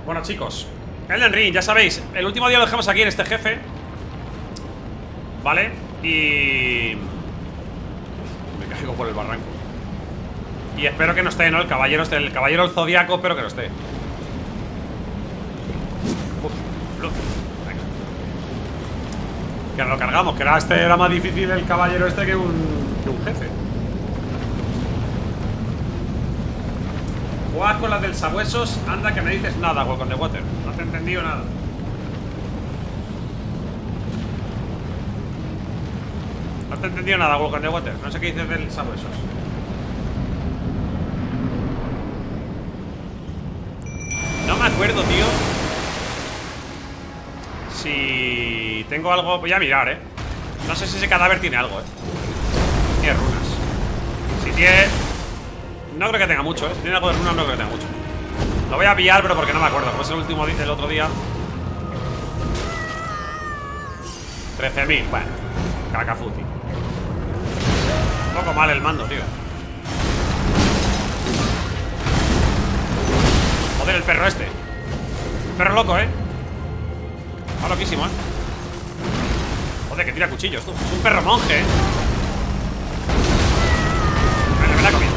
Bueno, chicos, Elden Ring, ya sabéis, el último día lo dejamos aquí en este jefe, ¿vale? Y... me caigo por el barranco. Y espero que no esté, ¿no? El caballero del Zodiaco, espero que no esté. Uf, venga. Que lo cargamos, que era más difícil el caballero este que un jefe. Juegas con las del sabuesos, anda que me dices nada, Welcome the Water. No te he entendido nada. No te he entendido nada, Welcome the Water. No sé qué dices del sabuesos. No me acuerdo, tío. Si tengo algo... Voy a mirar, No sé si ese cadáver tiene algo, Tiene runas. Si tiene... No creo que tenga mucho, Si tiene algo de runas no creo que tenga mucho. Lo voy a pillar, pero porque no me acuerdo. Como es el último del otro día. 13.000, bueno. Cacafuti. Un poco mal el mando, tío. Joder, el perro este. Un perro loco, Está loquísimo, Joder, que tira cuchillos, tú. Es un perro monje, Vale, me la he comido.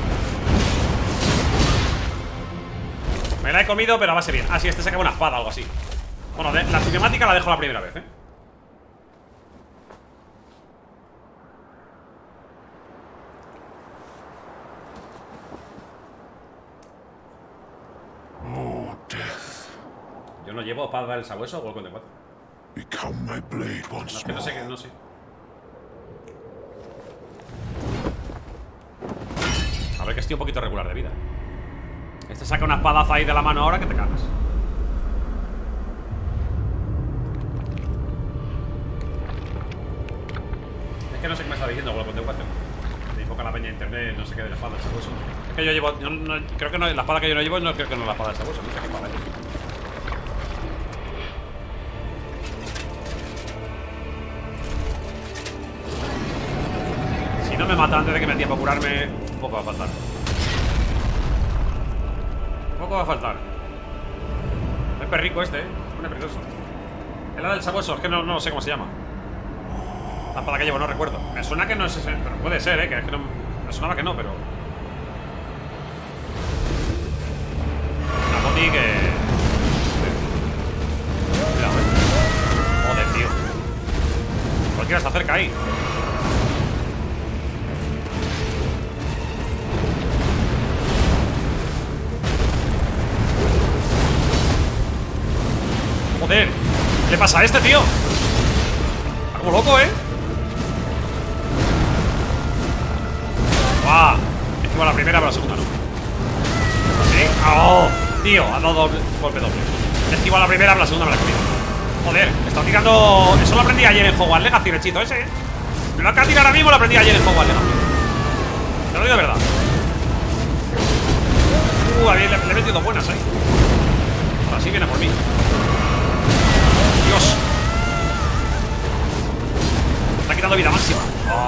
Me la he comido, pero va a ser bien. Ah, sí, este saca una espada o algo así. Bueno, la cinemática la dejo la primera vez, Yo no llevo espada del sabueso o Welcome the Water. No, es que no sé, no sé. A ver, que estoy un poquito regular de vida. Este saca una espadaza ahí de la mano ahora que te cagas. Es que no sé qué me está diciendo Welcome the Water. Me invoca la peña de internet, no sé qué de la espada del sabueso. Es que yo llevo... creo que no, la espada que yo no llevo, no creo que no es la espada del sabueso. No sé qué espada es. No me mata antes de que me dé tiempo a curarme. Un poco va a faltar. Un poco va a faltar. El perrico este, Un peligroso. El del sabueso, es que no sé cómo se llama. La espada que llevo, no recuerdo. Me suena que no es ese, pero puede ser, que es que no. Me sonaba que no, pero. Una boti que. Cuidado, Joder, tío. Cualquiera se acerca ahí. Joder, ¿qué le pasa a este, tío? Está como loco, ¡Guau! Esquiva la primera, pero la segunda no. ¿Sí? ¡Oh! Tío, ha dado golpe doble. Esquiva la primera, pero la segunda me la he comido. Joder, me está tirando... Eso lo aprendí ayer en Hogwarts Legacy, el hechizo ese, Me lo acaba de tirar ahora mismo, lo aprendí ayer en Hogwarts Legacy. Te lo digo de verdad. Le he metido buenas ahí. Ahora sí viene por mí. Dios. Me está quitando vida máxima.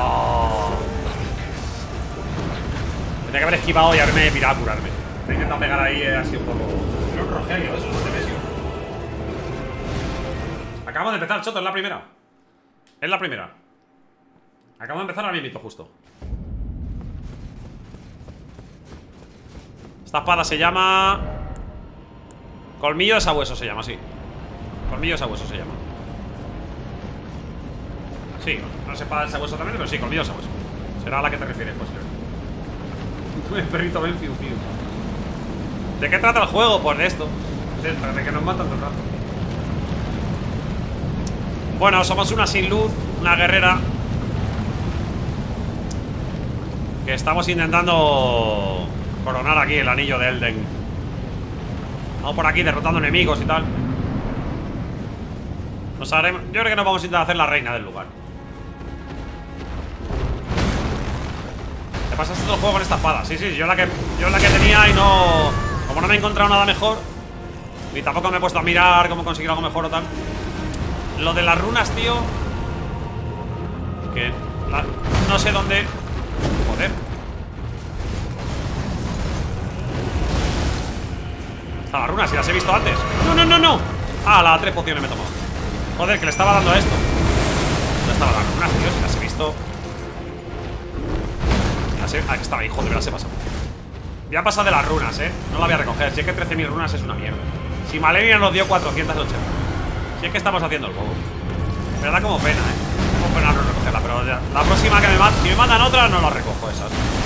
Tenía que haber esquivado y haberme pirado a curarme. Me he intentado pegar ahí así un poco. Pero un Rogelio, eso no te ves. Acabamos de empezar, Choto, es la primera. Es la primera. Acabamos de empezar ahora mismo, justo. Esta espada se llama... Colmillo de sabueso se llama, sí. Colmillo de sabueso se llama. Sí, no sé espada del sabueso también, pero sí, colmillo de sabueso. Será a la que te refieres, pues. El perrito ven fiu fiu. ¿De qué trata el juego? Pues de esto. De que nos matan todo el rato. Bueno, somos una sin luz, una guerrera, que estamos intentando coronar aquí el anillo de Elden. Vamos por aquí derrotando enemigos y tal. Nos haremos... Yo creo que nos vamos a intentar hacer la reina del lugar. Te pasaste todo el juego con esta espada. Sí, sí, yo la que tenía y no... Como no me he encontrado nada mejor, ni tampoco me he puesto a mirar cómo conseguir algo mejor o tal. Lo de las runas, tío, que no sé dónde. Joder. Está las runas, si las he visto antes. No, no, no, no. Ah, las 3 pociones me he tomado. Joder, que le estaba dando a esto. ¿Dónde estaban las runas, tío? Si las he visto. Aquí estaba, hijo, de verdad se pasa. Voy a pasar de las runas, no la voy a recoger. Si es que 13.000 runas es una mierda. Si Malenia nos dio 480. Si es que estamos haciendo el juego. Me da como pena, como pena no recogerla. Pero ya, la próxima que me matan, si me mandan otra, no la recojo esas.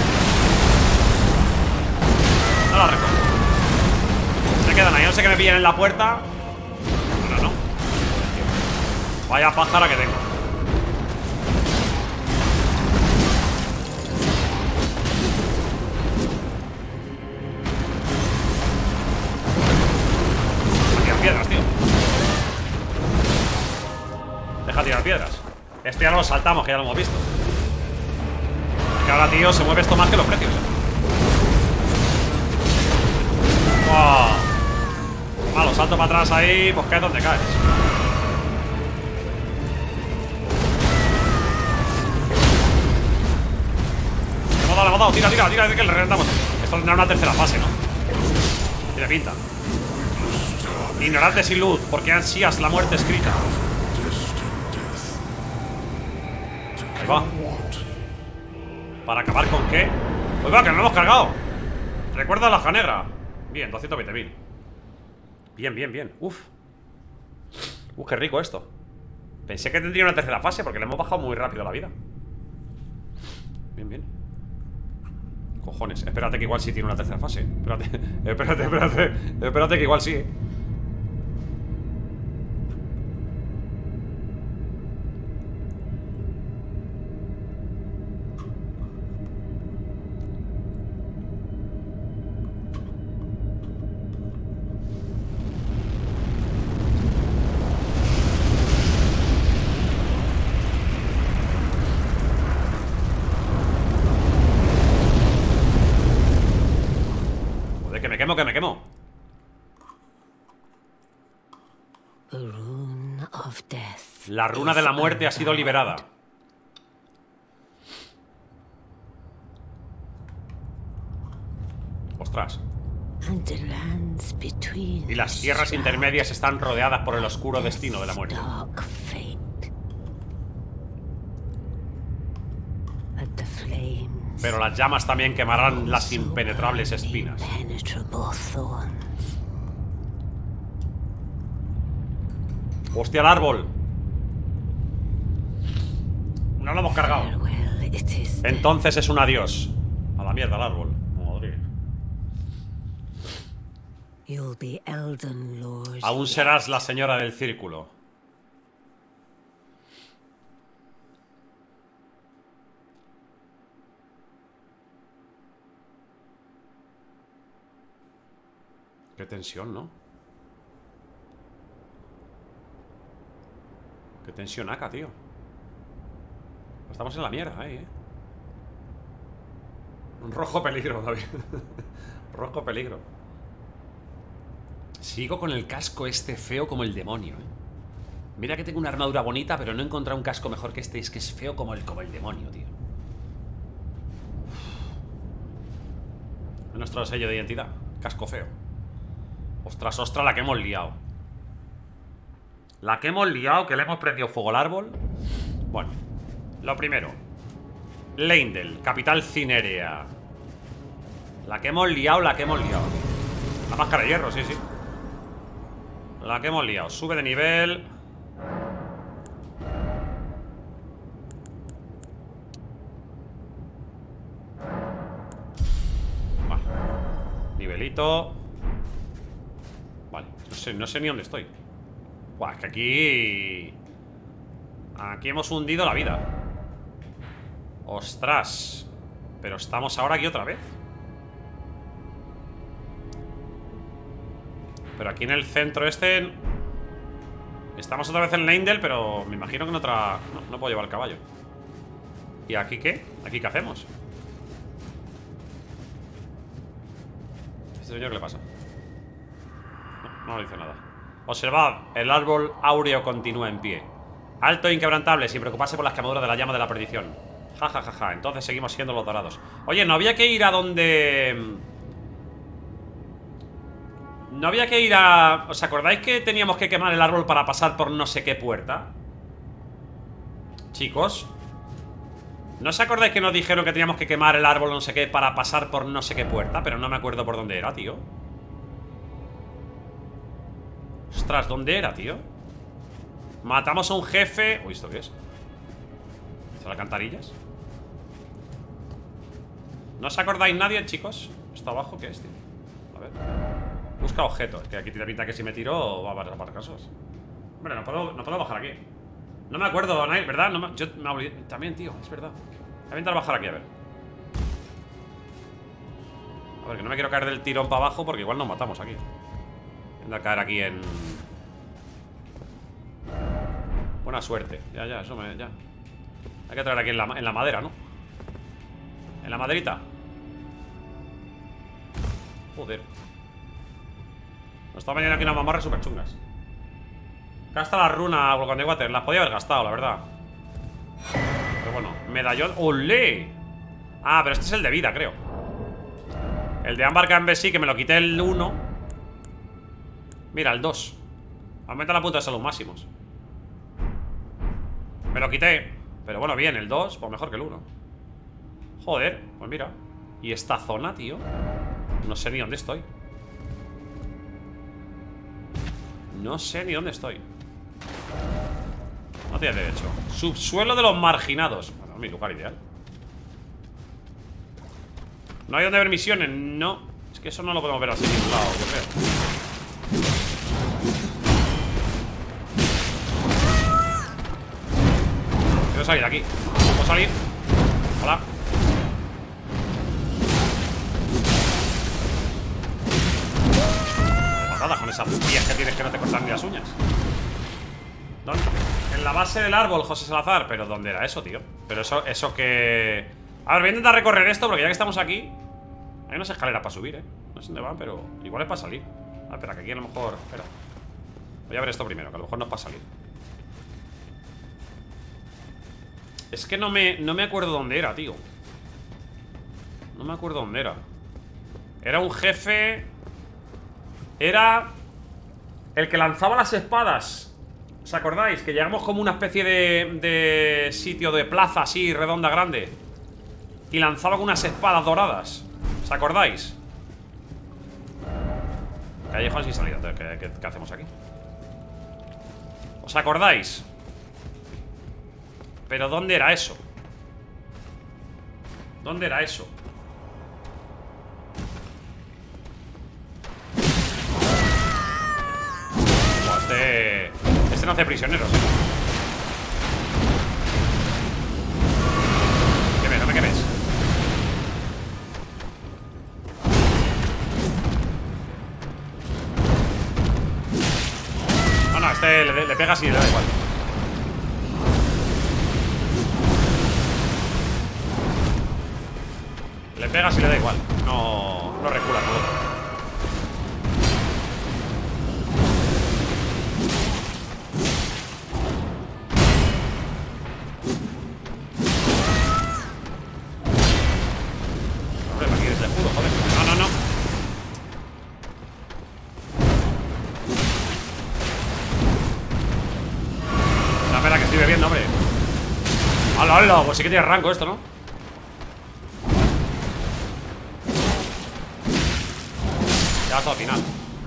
No la recojo. Se quedan ahí, no sé que me pillen en la puerta. Pero no. Vaya pájara que tengo. Piedras, tío. Deja tirar piedras. Este ya no lo saltamos, que ya lo hemos visto. Que ahora, tío, se mueve esto más que los precios. ¡Wow! Malo, salto para atrás ahí, pues caes donde caes. Le hemos dado, tira, que le reventamos. Esto tendrá una tercera fase, ¿no? Tiene pinta. Ignorante sin luz, porque ansías la muerte escrita. Ahí va. ¿Para acabar con qué? Pues va, que no lo hemos cargado. Recuerda la hoja negra. Bien, 220.000. Bien, bien, bien. Uf, qué rico esto. Pensé que tendría una tercera fase, porque le hemos bajado muy rápido la vida. Bien, bien. Cojones, espérate que igual sí tiene una tercera fase. Espérate que igual sí, Que me quemo. La runa de la muerte ha sido liberada. Ostras. Y las tierras intermedias están rodeadas por el oscuro destino de la muerte. Pero las llamas también quemarán las impenetrables espinas. ¡Hostia, el árbol! No lo hemos cargado. Entonces es un adiós. A la mierda el árbol. Madre. Aún serás la señora del círculo. Qué tensión, ¿no? Qué tensión acá, tío. Estamos en la mierda ahí, Un rojo peligro, David. Rojo peligro. Sigo con el casco este feo como el demonio, Mira que tengo una armadura bonita, pero no he encontrado un casco mejor que este. Es que es feo como el demonio, tío. Nuestro sello de identidad. Casco feo. Ostras, ostras, la que hemos liado. La que hemos liado, que le hemos prendido fuego al árbol. Bueno, lo primero, Leyndell, capital cinérea. La que hemos liado, La máscara de hierro, sí, sí. La que hemos liado. Sube de nivel. Vale. Nivelito. Vale, no sé ni dónde estoy. Buah, es que aquí hemos hundido la vida. Ostras. Pero estamos ahora aquí otra vez. Pero aquí en el centro este estamos otra vez en Leyndell, pero me imagino que en otra... No puedo llevar el caballo. ¿Y aquí qué? ¿Aquí qué hacemos? ¿Este señor qué le pasa? No dice nada. Observad, el árbol áureo continúa en pie. Alto e inquebrantable, sin preocuparse por las quemaduras de la llama de la perdición. Ja, ja, ja, ja. Entonces seguimos siendo los dorados. Oye, ¿no había que ir a donde... No había que ir a... ¿Os acordáis que teníamos que quemar el árbol para pasar por no sé qué puerta? Chicos, ¿no os acordáis que nos dijeron que teníamos que quemar el árbol no sé qué para pasar por no sé qué puerta? Pero no me acuerdo por dónde era, tío. Ostras, ¿dónde era, tío? Matamos a un jefe... Uy, ¿esto qué es? ¿Son alcantarillas? ¿No os acordáis nadie, chicos? ¿Esto abajo qué es, tío? A ver. Busca objetos. Que aquí tiene pinta que si me tiro va a pasar casos. Hombre, no puedo bajar aquí. No me acuerdo, ¿verdad? Yo me olvidé. También, tío, es verdad. Voy a intentar bajar aquí, a ver. A ver, que no me quiero caer del tirón para abajo porque igual nos matamos aquí. Voy a intentar caer aquí en... Buena suerte. Ya, eso me... Ya. Hay que traer aquí en la madera, ¿no? En la maderita. Joder. Nos está veniendo aquí unas mamarras súper chungas. Gasta la runa Volcán de Water. Las podía haber gastado, la verdad. Pero bueno, medallón. ¡Olé! Ah, pero este es el de vida, creo. El de Ámbar Canve sí, que me lo quité el 1. Mira, el 2. Aumenta la punta de salud máximos. Me lo quité. Pero bueno, bien, el 2, pues mejor que el 1. Joder, pues mira. ¿Y esta zona, tío? No sé ni dónde estoy. No sé ni dónde estoy. No tiene derecho. Subsuelo de los marginados. Bueno, mi lugar ideal. No hay donde ver misiones, no. Es que eso no lo podemos ver así de ningún lado, yo creo. Quiero salir de aquí. ¿Puedo salir? Hola. Patadas con esas pies que tienes que no te cortan ni las uñas. ¿Dónde? En la base del árbol, José Salazar. Pero ¿dónde era eso, tío? Pero eso que... A ver, voy a intentar recorrer esto porque ya que estamos aquí hay unas escaleras para subir, no sé dónde van, pero igual es para salir. Ah, espera, que aquí a lo mejor... Espera. Voy a ver esto primero, que a lo mejor no es para salir. Es que no me acuerdo dónde era, tío. No me acuerdo dónde era. Era un jefe... Era... el que lanzaba las espadas. ¿Os acordáis? Que llegamos como una especie de sitio de plaza así, redonda, grande. Y lanzaba con unas espadas doradas. ¿Os acordáis? Callejón sin salida. ¿Qué hacemos aquí? ¿Os acordáis? Pero ¿dónde era eso? ¿Dónde era eso? Este no hace prisioneros, ¿Qué no me quemes? No, este le pegas y le da igual. Le pegas y le da igual. No recula todo. ¡Hala! Pues sí que tiene rango esto, ¿no? Ya hasta el final.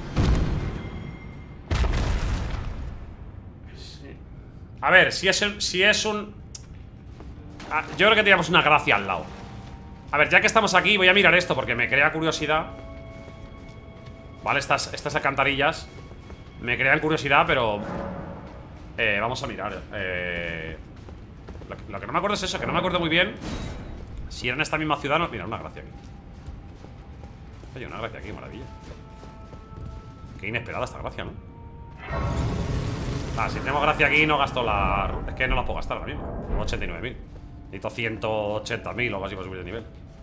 Sí. A ver, si es un... yo creo que teníamos una gracia al lado. A ver, ya que estamos aquí, voy a mirar esto porque me crea curiosidad. Vale, estas alcantarillas me crean curiosidad, pero... vamos a mirar. Lo que no me acuerdo es eso, que no me acuerdo muy bien si era en esta misma ciudad. No, mira, una gracia aquí. Oye, una gracia aquí, maravilla. Qué inesperada esta gracia, ¿no? Ah, si tenemos gracia aquí no gasto la... Es que no la puedo gastar ahora mismo. 89.000. Necesito 180.000 o algo así para subir de nivel.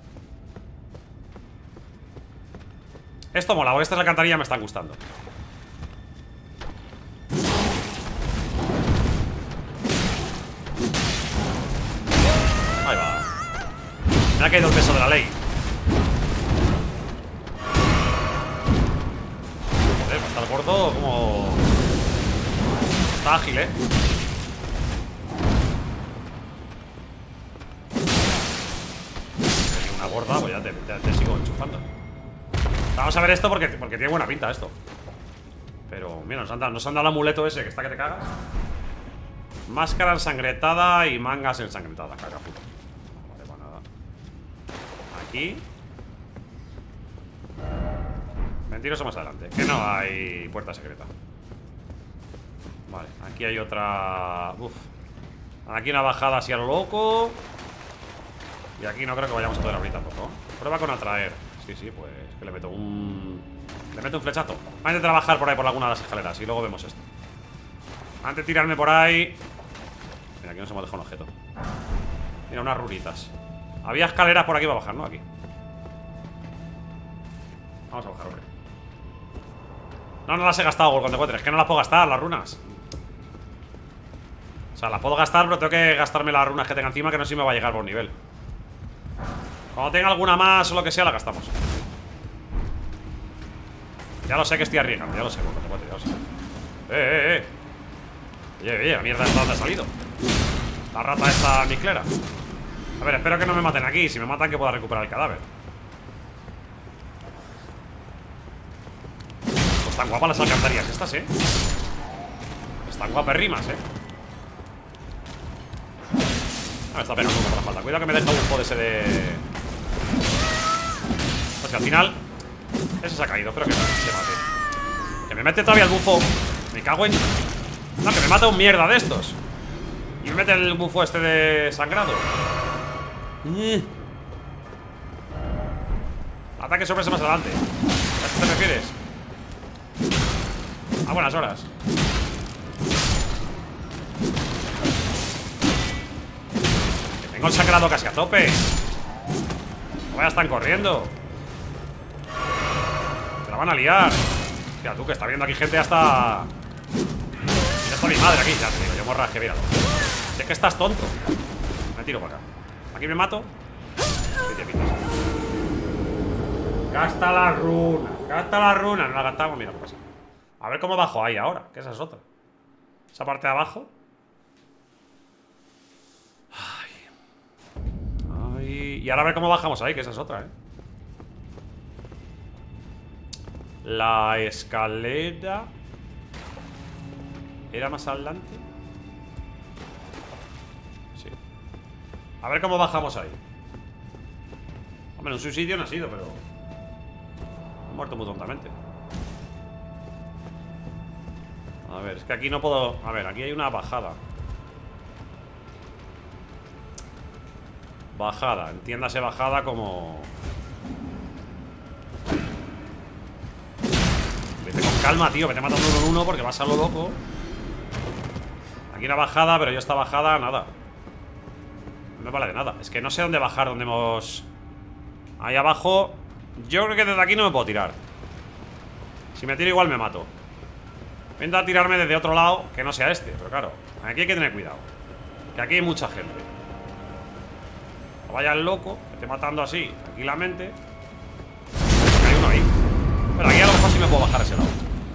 Esto mola, porque estas alcantarillas me están gustando. Ahí va. Me ha caído el peso de la ley. gordo como... Está ágil, ¿eh? Una gorda, pues ya te sigo enchufando. Vamos a ver esto porque tiene buena pinta esto. Pero, mira, nos han dado el amuleto ese que está que te cagas. Máscara ensangrentada y mangas ensangrentadas. Caga puta. Vale, pues nada. Aquí. Mentiroso más adelante. Que no hay puerta secreta. Vale, aquí hay otra... Uf. Aquí una bajada así a lo loco. Y aquí no creo que vayamos a poder abrir tampoco. Prueba con atraer. Sí, pues que le meto un... Le meto un flechazo. Voy a intentar bajar por ahí por alguna de las escaleras y luego vemos esto. Antes de tirarme por ahí... Mira, aquí nos hemos dejado un objeto. Mira, unas runitas. Había escaleras por aquí para bajar, ¿no? Aquí. Vamos a bajar, hombre. No las he gastado, cuando te encuentres. Es que no las puedo gastar, las runas. O sea, las puedo gastar, pero tengo que gastarme las runas que tenga encima, que no sé si me va a llegar por nivel. Cuando tenga alguna más o lo que sea, la gastamos. Ya lo sé que estoy arriesgando, ya lo sé, ya lo sé. Oye, la mierda esta, ¿dónde ha salido? La rata esta niclera. A ver, espero que no me maten aquí. Si me matan, que pueda recuperar el cadáver. Pues están guapas las alcantarillas estas, Están guaperrimas, Me está pegando por la falta. Cuidado que me deja un bufo de ese de... Pues que al final ese se ha caído, espero que no se mate. Que me mete todavía el bufo. Me cago en... No, que me mata un mierda de estos. Y me mete el bufo este de sangrado. Ataque sorpresa más adelante. ¿A qué te refieres? A buenas horas. Que tengo el sangrado casi a tope. No vaya, están corriendo. Te la van a liar. Hostia, tú que está viendo aquí gente hasta... Ya está mi madre aquí, ya te digo, yo morras que míralo. Si es que estás tonto. Me tiro para acá. Aquí me mato. Gasta la runa. Gasta la runa. No la gastamos, mira qué pasa. A ver cómo bajo ahí ahora, que esa es otra. Esa parte de abajo. Ay. Y ahora a ver cómo bajamos ahí, que esa es otra, La escalera ¿era más adelante? Sí. A ver cómo bajamos ahí. Hombre, un suicidio no ha sido, pero... he muerto muy tontamente. A ver, es que aquí no puedo... A ver, aquí hay una bajada. Bajada, entiéndase bajada como... Vete con calma, tío, vete matando uno en uno porque vas a lo loco. Aquí una bajada, pero yo esta bajada, nada. No me vale de nada. Es que no sé dónde bajar, dónde hemos... Ahí abajo. Yo creo que desde aquí no me puedo tirar. Si me tiro igual me mato. Voy a intentar tirarme desde otro lado, que no sea este, pero claro, aquí hay que tener cuidado. Que aquí hay mucha gente. No vaya el loco, que esté matando así, tranquilamente. Hay uno ahí. Pero aquí a lo mejor sí me puedo bajar a ese lado.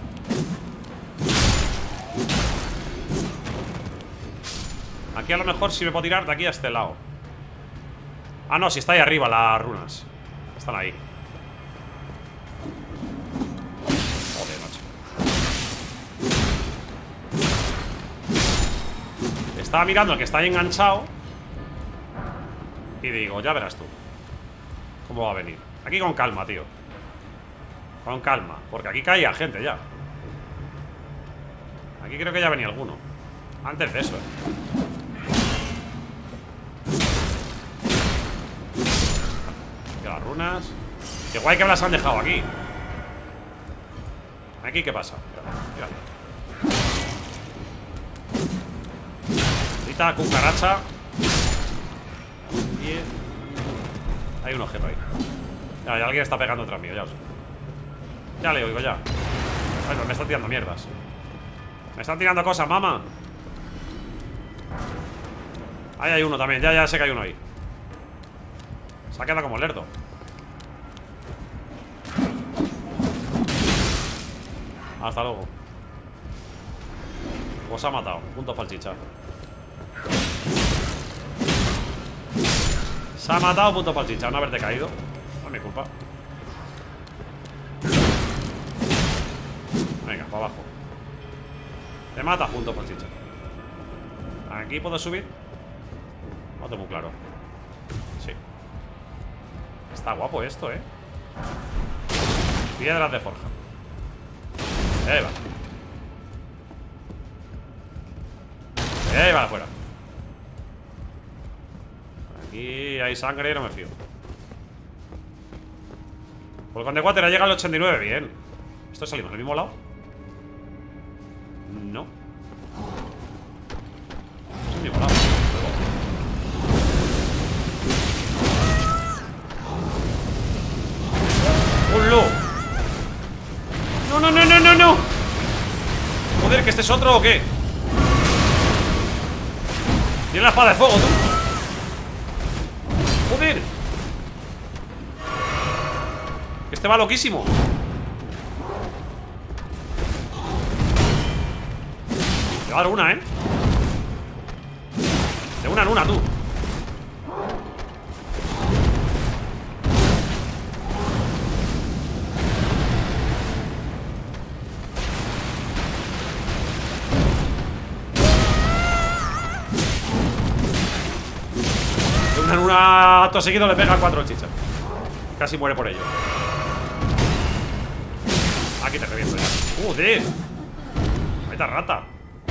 Aquí a lo mejor sí me puedo tirar de aquí a este lado. Ah, no, si está ahí arriba las runas. Están ahí. Joder, macho. Estaba mirando al que está ahí enganchado. Y digo, ya verás tú cómo va a venir. Aquí con calma, tío. Con calma, porque aquí caía gente ya. Aquí creo que ya venía alguno. Antes de eso, Que las runas. Qué guay que me las han dejado aquí. Aquí, ¿qué pasa? Míralo. Ahorita cucaracha. Hay un objeto ahí. Ya, alguien está pegando tras mío, ya lo sé. Ya le oigo, ya. Ay, pues me están tirando mierdas. Me están tirando cosas, mamá. Ahí hay uno también, ya sé que hay uno ahí. Se ha quedado como lerdo. Hasta luego. Pues ha matado. Puntos para el chicha. Se ha matado, puntos para el chicha. No haberte caído. No es mi culpa. Venga, para abajo. Te mata, puntos para el chicha. Aquí puedo subir. No tengo muy claro. Sí. Está guapo esto, Piedras de forja. Va. Va afuera. Aquí hay sangre y no me fío. Volcán de Water ha llegado al 89, bien. ¿Esto salimos del mismo lado? No. Es el mismo lado. ¡Hola! ¡No, no, no, no, no, no! Joder, ¿que este es otro o qué? Tiene la espada de fuego, tú. Joder. Este va loquísimo. Te va a dar una, de una en una, tú. En un acto seguido le pega 4 chichas. Casi muere por ello. Aquí te reviento ya. ¡Joder! ¡Vaya rata!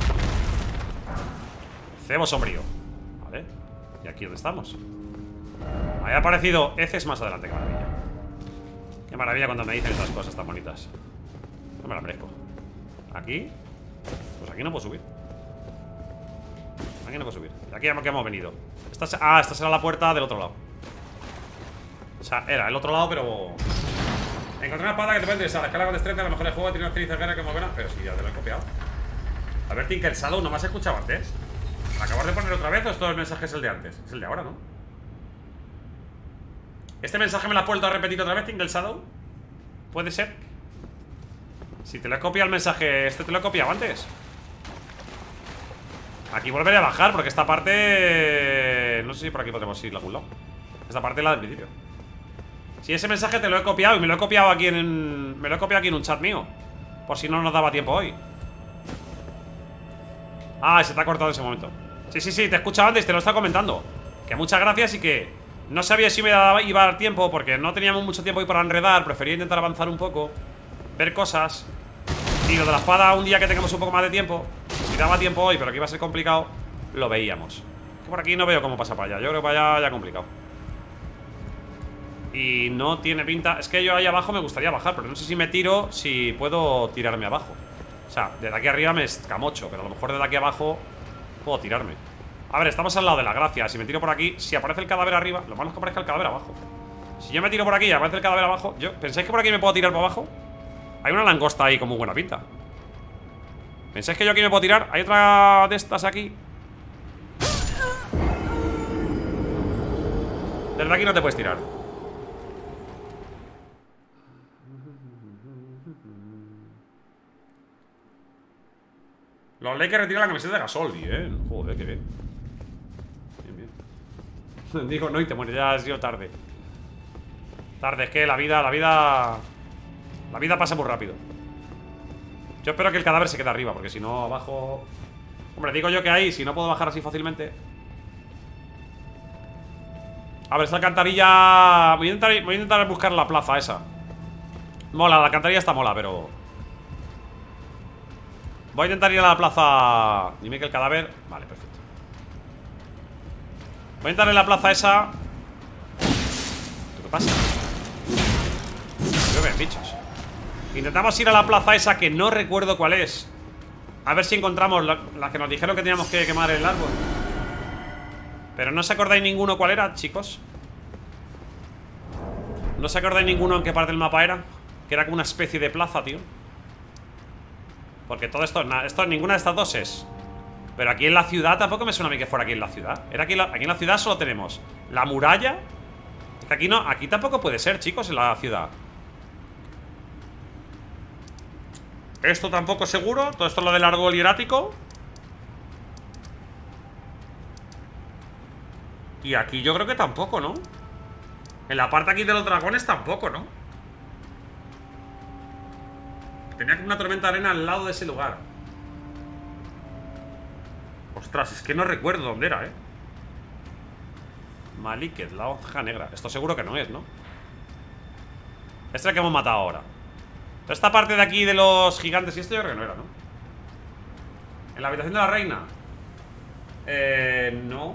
Cebo sombrío. Vale. ¿Y aquí dónde estamos? Me había aparecido heces más adelante. ¡Qué maravilla! ¡Qué maravilla cuando me dicen estas cosas tan bonitas! No me la merezco. ¿Aquí? Pues aquí no puedo subir. Aquí no puedo subir. ¿Y aquí que hemos venido? Esta será la puerta del otro lado. O sea, era el otro lado, pero... Encontré una espada que te puede interesar. La escala con destreza, a lo mejor el juego tiene una actriz guerra que es muy buena. Pero sí, ya te lo he copiado. A ver, Tinker Shadow, ¿no me has escuchado antes? ¿Me acabas de poner otra vez o todo el mensaje es el de antes? Es el de ahora, ¿no? ¿Este mensaje me lo has vuelto a repetir otra vez, Tinker Shadow? ¿Puede ser? Si te lo he copiado el mensaje, ¿este te lo he copiado antes? Aquí volveré a bajar porque esta parte... No sé si por aquí podremos ir a algún lado. Esta parte es la del principio. Si ese mensaje te lo he copiado y me lo he copiado aquí en... Me lo he copiado aquí en un chat mío. Por si no nos daba tiempo hoy. Ah, se te ha cortado en ese momento. Sí, sí, sí, te he escuchado antes, te lo estaba comentando. Que muchas gracias y que... No sabía si me iba a dar tiempo porque no teníamos mucho tiempo hoy para enredar. Prefería intentar avanzar un poco. Ver cosas. Y lo de la espada un día que tengamos un poco más de tiempo. Si daba tiempo hoy, pero que iba a ser complicado, lo veíamos. Que por aquí no veo cómo pasa para allá. Yo creo que para allá ya complicado. Y no tiene pinta... Es que yo ahí abajo me gustaría bajar, pero no sé si me tiro, si puedo tirarme abajo. O sea, desde aquí arriba me escamocho, pero a lo mejor desde aquí abajo puedo tirarme. A ver, estamos al lado de la gracia. Si me tiro por aquí, si aparece el cadáver arriba, lo malo es que aparezca el cadáver abajo. Si yo me tiro por aquí y aparece el cadáver abajo, ¿pensáis que por aquí me puedo tirar para abajo? Hay una langosta ahí con muy buena pinta. ¿Pensáis que yo aquí me puedo tirar? Hay otra de estas aquí. Desde aquí no te puedes tirar. Los Lakers retiran la camiseta de Gasol. Bien, joder, qué bien. Bien, bien. Digo, no, y te mueres, ya ha sido tarde. Tarde, es que la vida pasa muy rápido. Yo espero que el cadáver se quede arriba, porque si no, abajo... Hombre, digo yo que ahí, si no puedo bajar así fácilmente. A ver, esta alcantarilla... Voy a intentar buscar la plaza esa. Mola, la alcantarilla está mola, pero... Voy a intentar ir a la plaza... Dime que el cadáver... Vale, perfecto. Voy a intentar ir a la plaza esa... ¿Qué pasa? Creo que hay bichos. Intentamos ir a la plaza esa que no recuerdo cuál es. A ver si encontramos la que nos dijeron que teníamos que quemar el árbol. Pero no os acordáis ninguno cuál era, chicos. ¿No os acordáis ninguno en qué parte del mapa era? Que era como una especie de plaza, tío. Porque todo esto, ninguna de estas dos es. Pero aquí en la ciudad tampoco me suena a mí que fuera aquí en la ciudad. Aquí en la ciudad solo tenemos la muralla. Es que aquí no, aquí tampoco puede ser, chicos, en la ciudad. Esto tampoco seguro. Todo esto es lo del árbol hierático. Y aquí yo creo que tampoco, ¿no? En la parte aquí de los dragones tampoco, ¿no? Tenía como una tormenta de arena al lado de ese lugar. Ostras, es que no recuerdo dónde era, ¿eh? Maliket, la hoja negra. Esto seguro que no es, ¿no? Este es el que hemos matado ahora. Toda esta parte de aquí de los gigantes y esto yo creo que no era, ¿no? En la habitación de la reina. No.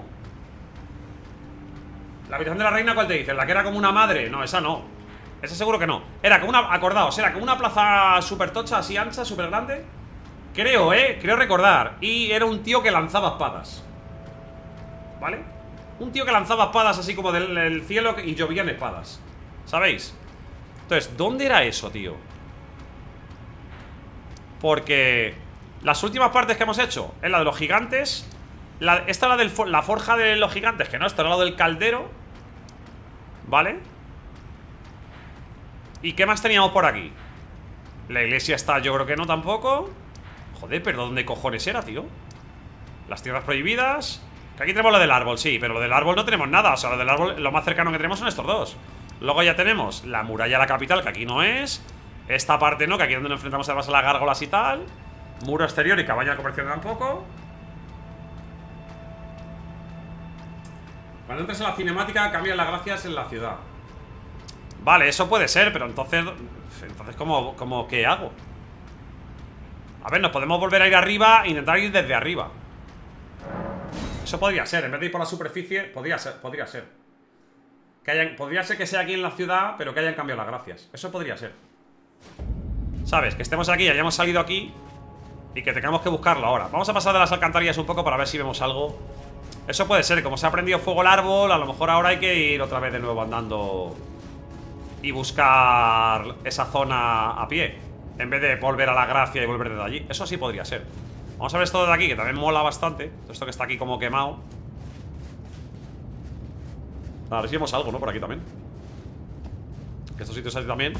La habitación de la reina, ¿cuál te dice? ¿La que era como una madre? No, esa no. Esa seguro que no. Era como una, acordaos, era como una plaza súper tocha, así ancha, súper grande. Creo, creo recordar. Y era un tío que lanzaba espadas. ¿Vale? Un tío que lanzaba espadas así como del cielo y llovían espadas. ¿Sabéis? Entonces, ¿dónde era eso, tío? Porque las últimas partes que hemos hecho es la de los gigantes. Esta es la forja de los gigantes, que no, esto era lo del caldero. ¿Vale? ¿Y qué más teníamos por aquí? La iglesia está, yo creo que no tampoco. Joder, pero ¿dónde cojones era, tío? Las tierras prohibidas. Que aquí tenemos lo del árbol, sí, pero lo del árbol no tenemos nada. O sea, lo del árbol, lo más cercano que tenemos son estos dos. Luego ya tenemos la muralla de la capital, que aquí no es. Esta parte no, que aquí es donde nos enfrentamos además a las gárgolas y tal. Muro exterior y cabaña de comercio tampoco. Cuando entres en la cinemática cambian las gracias en la ciudad. Vale, eso puede ser, pero entonces ¿cómo qué hago? A ver, nos podemos volver a ir arriba e intentar ir desde arriba. Eso podría ser, en vez de ir por la superficie, podría ser. Podría ser que sea aquí en la ciudad, pero que hayan cambiado las gracias. Eso podría ser. ¿Sabes? Que estemos aquí, hayamos salido aquí y que tengamos que buscarlo ahora. Vamos a pasar de las alcantarillas un poco para ver si vemos algo. Eso puede ser, como se ha prendido fuego el árbol, a lo mejor ahora hay que ir otra vez de nuevo andando y buscar esa zona a pie, en vez de volver a la gracia y volver desde allí. Eso sí podría ser. Vamos a ver esto de aquí, que también mola bastante. Todo esto que está aquí como quemado. A ver si vemos algo, ¿no? Por aquí también. Que estos sitios aquí también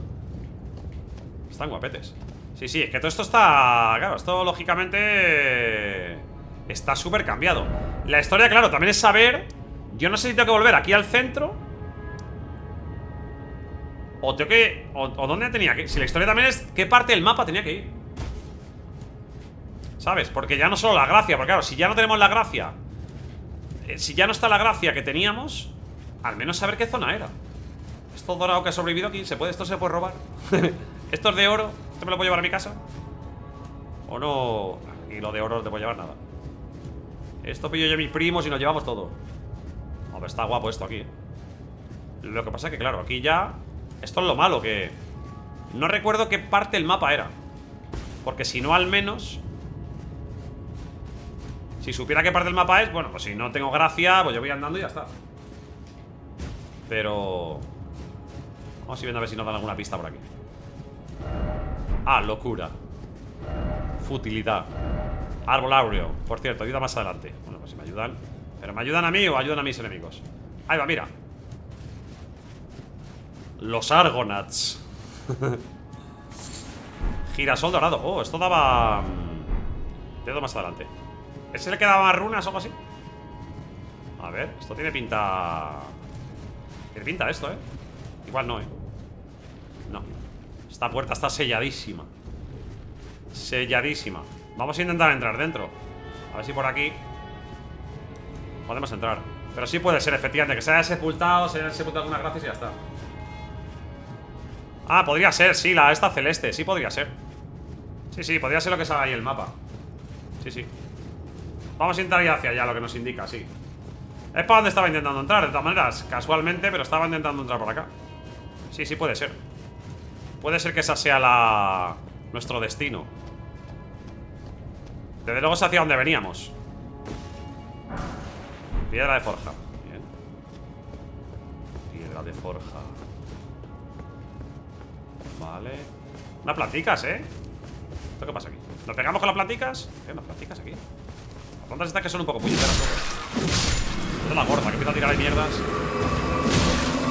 están guapetes. Sí, sí, es que todo esto está... Claro, esto lógicamente está súper cambiado. La historia, claro, también es saber... Yo no sé si tengo que volver aquí al centro o tengo que... O dónde tenía que ir. Si la historia también es qué parte del mapa tenía que ir, ¿sabes? Porque ya no solo la gracia. Porque claro, si ya no tenemos la gracia, si ya no está la gracia que teníamos, al menos saber qué zona era. Esto dorado que ha sobrevivido aquí, esto se puede robar. Esto es de oro, ¿esto me lo puedo llevar a mi casa? ¿O no? Y lo de oro no te puedo llevar nada. Esto pillo yo a mis primos y nos llevamos todo. No, pero está guapo esto aquí, ¿eh? Lo que pasa es que claro, aquí ya... Esto es lo malo, que... No recuerdo qué parte del mapa era. Porque si no, al menos... Si supiera qué parte del mapa es, bueno, pues si no tengo gracia, pues yo voy andando y ya está. Pero... Vamos a ir viendo a ver si nos dan alguna pista por aquí. Ah, locura. Futilidad. Árbol áureo. Por cierto, ayuda más adelante. Bueno, pues si me ayudan. ¿Pero me ayudan a mí o ayudan a mis enemigos? Ahí va, mira. Los Argonauts. Girasol dorado. Oh, esto daba... Dedo más adelante. ¿Ese le quedaba más runas o algo así? A ver, esto tiene pinta... Tiene pinta esto, ¿eh? Igual no, ¿eh? No. Esta puerta está selladísima. Selladísima. Vamos a intentar entrar dentro. A ver si por aquí podemos entrar. Pero sí puede ser, efectivamente, que se haya sepultado algunas gracias y ya está. Ah, podría ser, sí, esta celeste. Sí, podría ser. Sí, sí, podría ser lo que sale ahí en el mapa. Sí, sí. Vamos a intentar ir hacia allá, lo que nos indica, sí. Es para donde estaba intentando entrar, de todas maneras, casualmente, pero estaba intentando entrar por acá. Sí, sí, puede ser. Puede ser que esa sea nuestro destino. Desde luego es hacia donde veníamos. Piedra de forja. Bien. Piedra de forja. Vale. Unas planticas, ¿eh? ¿Esto qué pasa aquí? ¿Nos pegamos con las planticas? ¿Qué? ¿Unas planticas aquí? Las plantas estas que son un poco puñeteras. Esta es la gorda, que empieza a tirar ahí mierdas.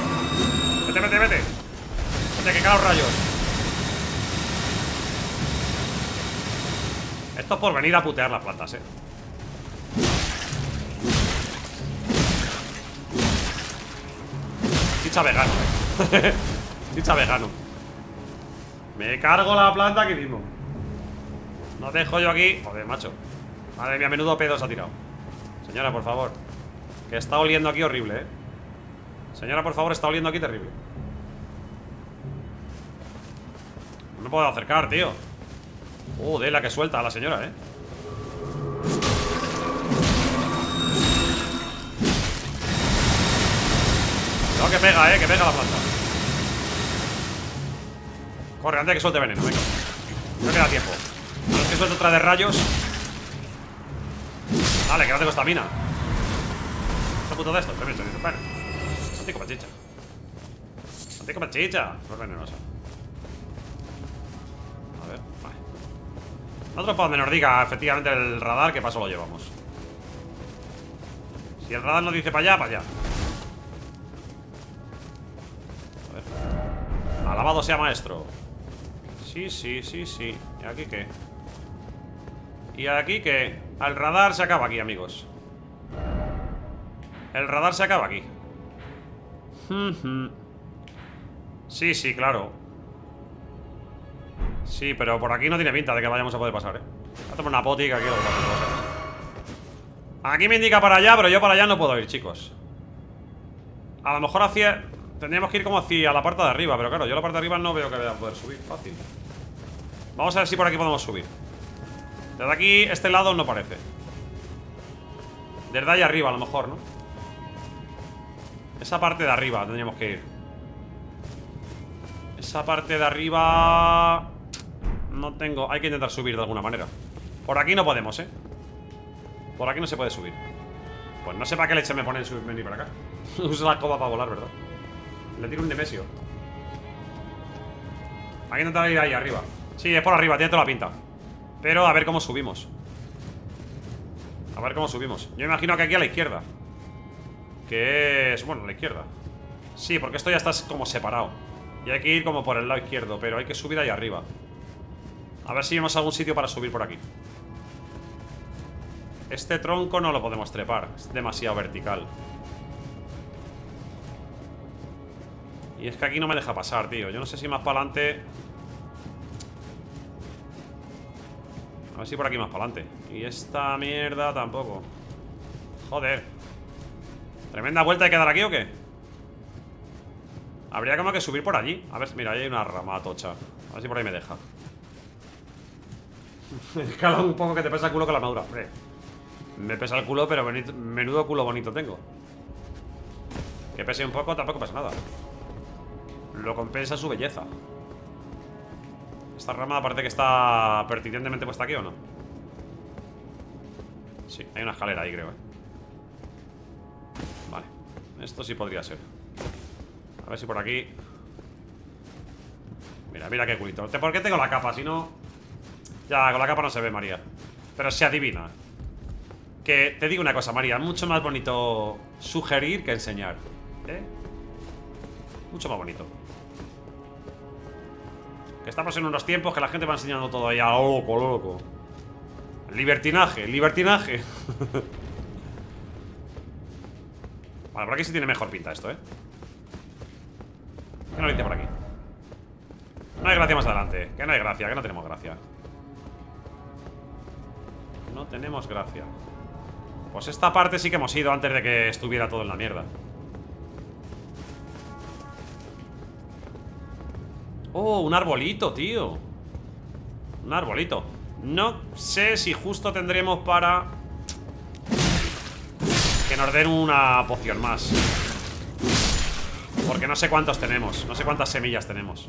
Vete, vete, vete. Vete, que caen los rayos. Esto es por venir a putear las plantas, Chicha vegano, Chicha vegano. Me cargo la planta aquí mismo. No dejo yo aquí. Joder, macho. Madre mía, menudo pedo se ha tirado. Señora, por favor. Que está oliendo aquí horrible, Señora, por favor, está oliendo aquí terrible. No me puedo acercar, tío. De la que suelta a la señora, No, que pega la planta. Corre, antes de que suelte veneno, venga. No queda tiempo. A ver que suelte otra de rayos. Vale, que no tengo estamina. ¿Qué puto de esto? Tremendo. Bueno, antico pachicha. Antico pachicha. No es venenosa. A ver, vale. Nosotros para donde nos diga efectivamente el radar, que paso lo llevamos. Si el radar nos dice para allá, para allá. A ver. Alabado sea maestro. Sí, sí, sí, sí. ¿Y aquí qué? ¿Y aquí qué? El radar se acaba aquí, amigos. El radar se acaba aquí. Sí, sí, claro. Sí, pero por aquí no tiene pinta de que vayamos a poder pasar, Voy a tomar una poti que aquí lo que pasa. Aquí me indica para allá, pero yo para allá no puedo ir, chicos. A lo mejor hacia... Tendríamos que ir como hacia la parte de arriba, pero claro, yo la parte de arriba no veo que vaya a poder subir. Fácil. Vamos a ver si por aquí podemos subir. Desde aquí, este lado no parece. Desde ahí arriba a lo mejor, ¿no? Esa parte de arriba tendríamos que ir. Esa parte de arriba... No tengo... Hay que intentar subir de alguna manera. Por aquí no podemos, Por aquí no se puede subir. Pues no sé para qué leche me ponen subir, venir para acá. Usa la escoba para volar, ¿verdad? Le tiro un Nemesio. Hay que intentar ir ahí arriba. Sí, es por arriba, tiene toda la pinta. Pero a ver cómo subimos. A ver cómo subimos. Yo imagino que aquí a la izquierda. Que es... Bueno, a la izquierda. Sí, porque esto ya está como separado. Y hay que ir como por el lado izquierdo. Pero hay que subir ahí arriba. A ver si vemos algún sitio para subir por aquí. Este tronco no lo podemos trepar. Es demasiado vertical. Y es que aquí no me deja pasar, tío. Yo no sé si más para adelante... A ver si por aquí más para adelante. Y esta mierda tampoco. Joder. ¿Tremenda vuelta hay que dar aquí o qué? Habría como que subir por allí. A ver, mira, ahí hay una rama tocha. A ver si por ahí me deja. Escala un poco que te pesa el culo con la armadura. Hombre, me pesa el culo, pero menudo culo bonito tengo. Que pese un poco, tampoco pasa nada. Lo compensa su belleza. Esta rama parece que está pertinentemente puesta aquí, ¿o no? Sí, hay una escalera ahí, creo, Vale, esto sí podría ser. A ver si por aquí... Mira, mira qué culito. ¿Por qué tengo la capa? Si no... Ya, con la capa no se ve, María. Pero se adivina. Que te digo una cosa, María. Mucho más bonito sugerir que enseñar, Mucho más bonito. Que estamos en unos tiempos que la gente va enseñando todo ahí a loco, loco. Libertinaje, libertinaje. Vale, por aquí sí tiene mejor pinta esto, ¿Qué no lo dice por aquí? No hay gracia más adelante. Que no hay gracia, que no tenemos gracia. No tenemos gracia. Pues esta parte sí que hemos ido antes de que estuviera todo en la mierda. Oh, un arbolito, tío. Un arbolito. No sé si justo tendremos para... que nos den una poción más. Porque no sé cuántos tenemos. No sé cuántas semillas tenemos.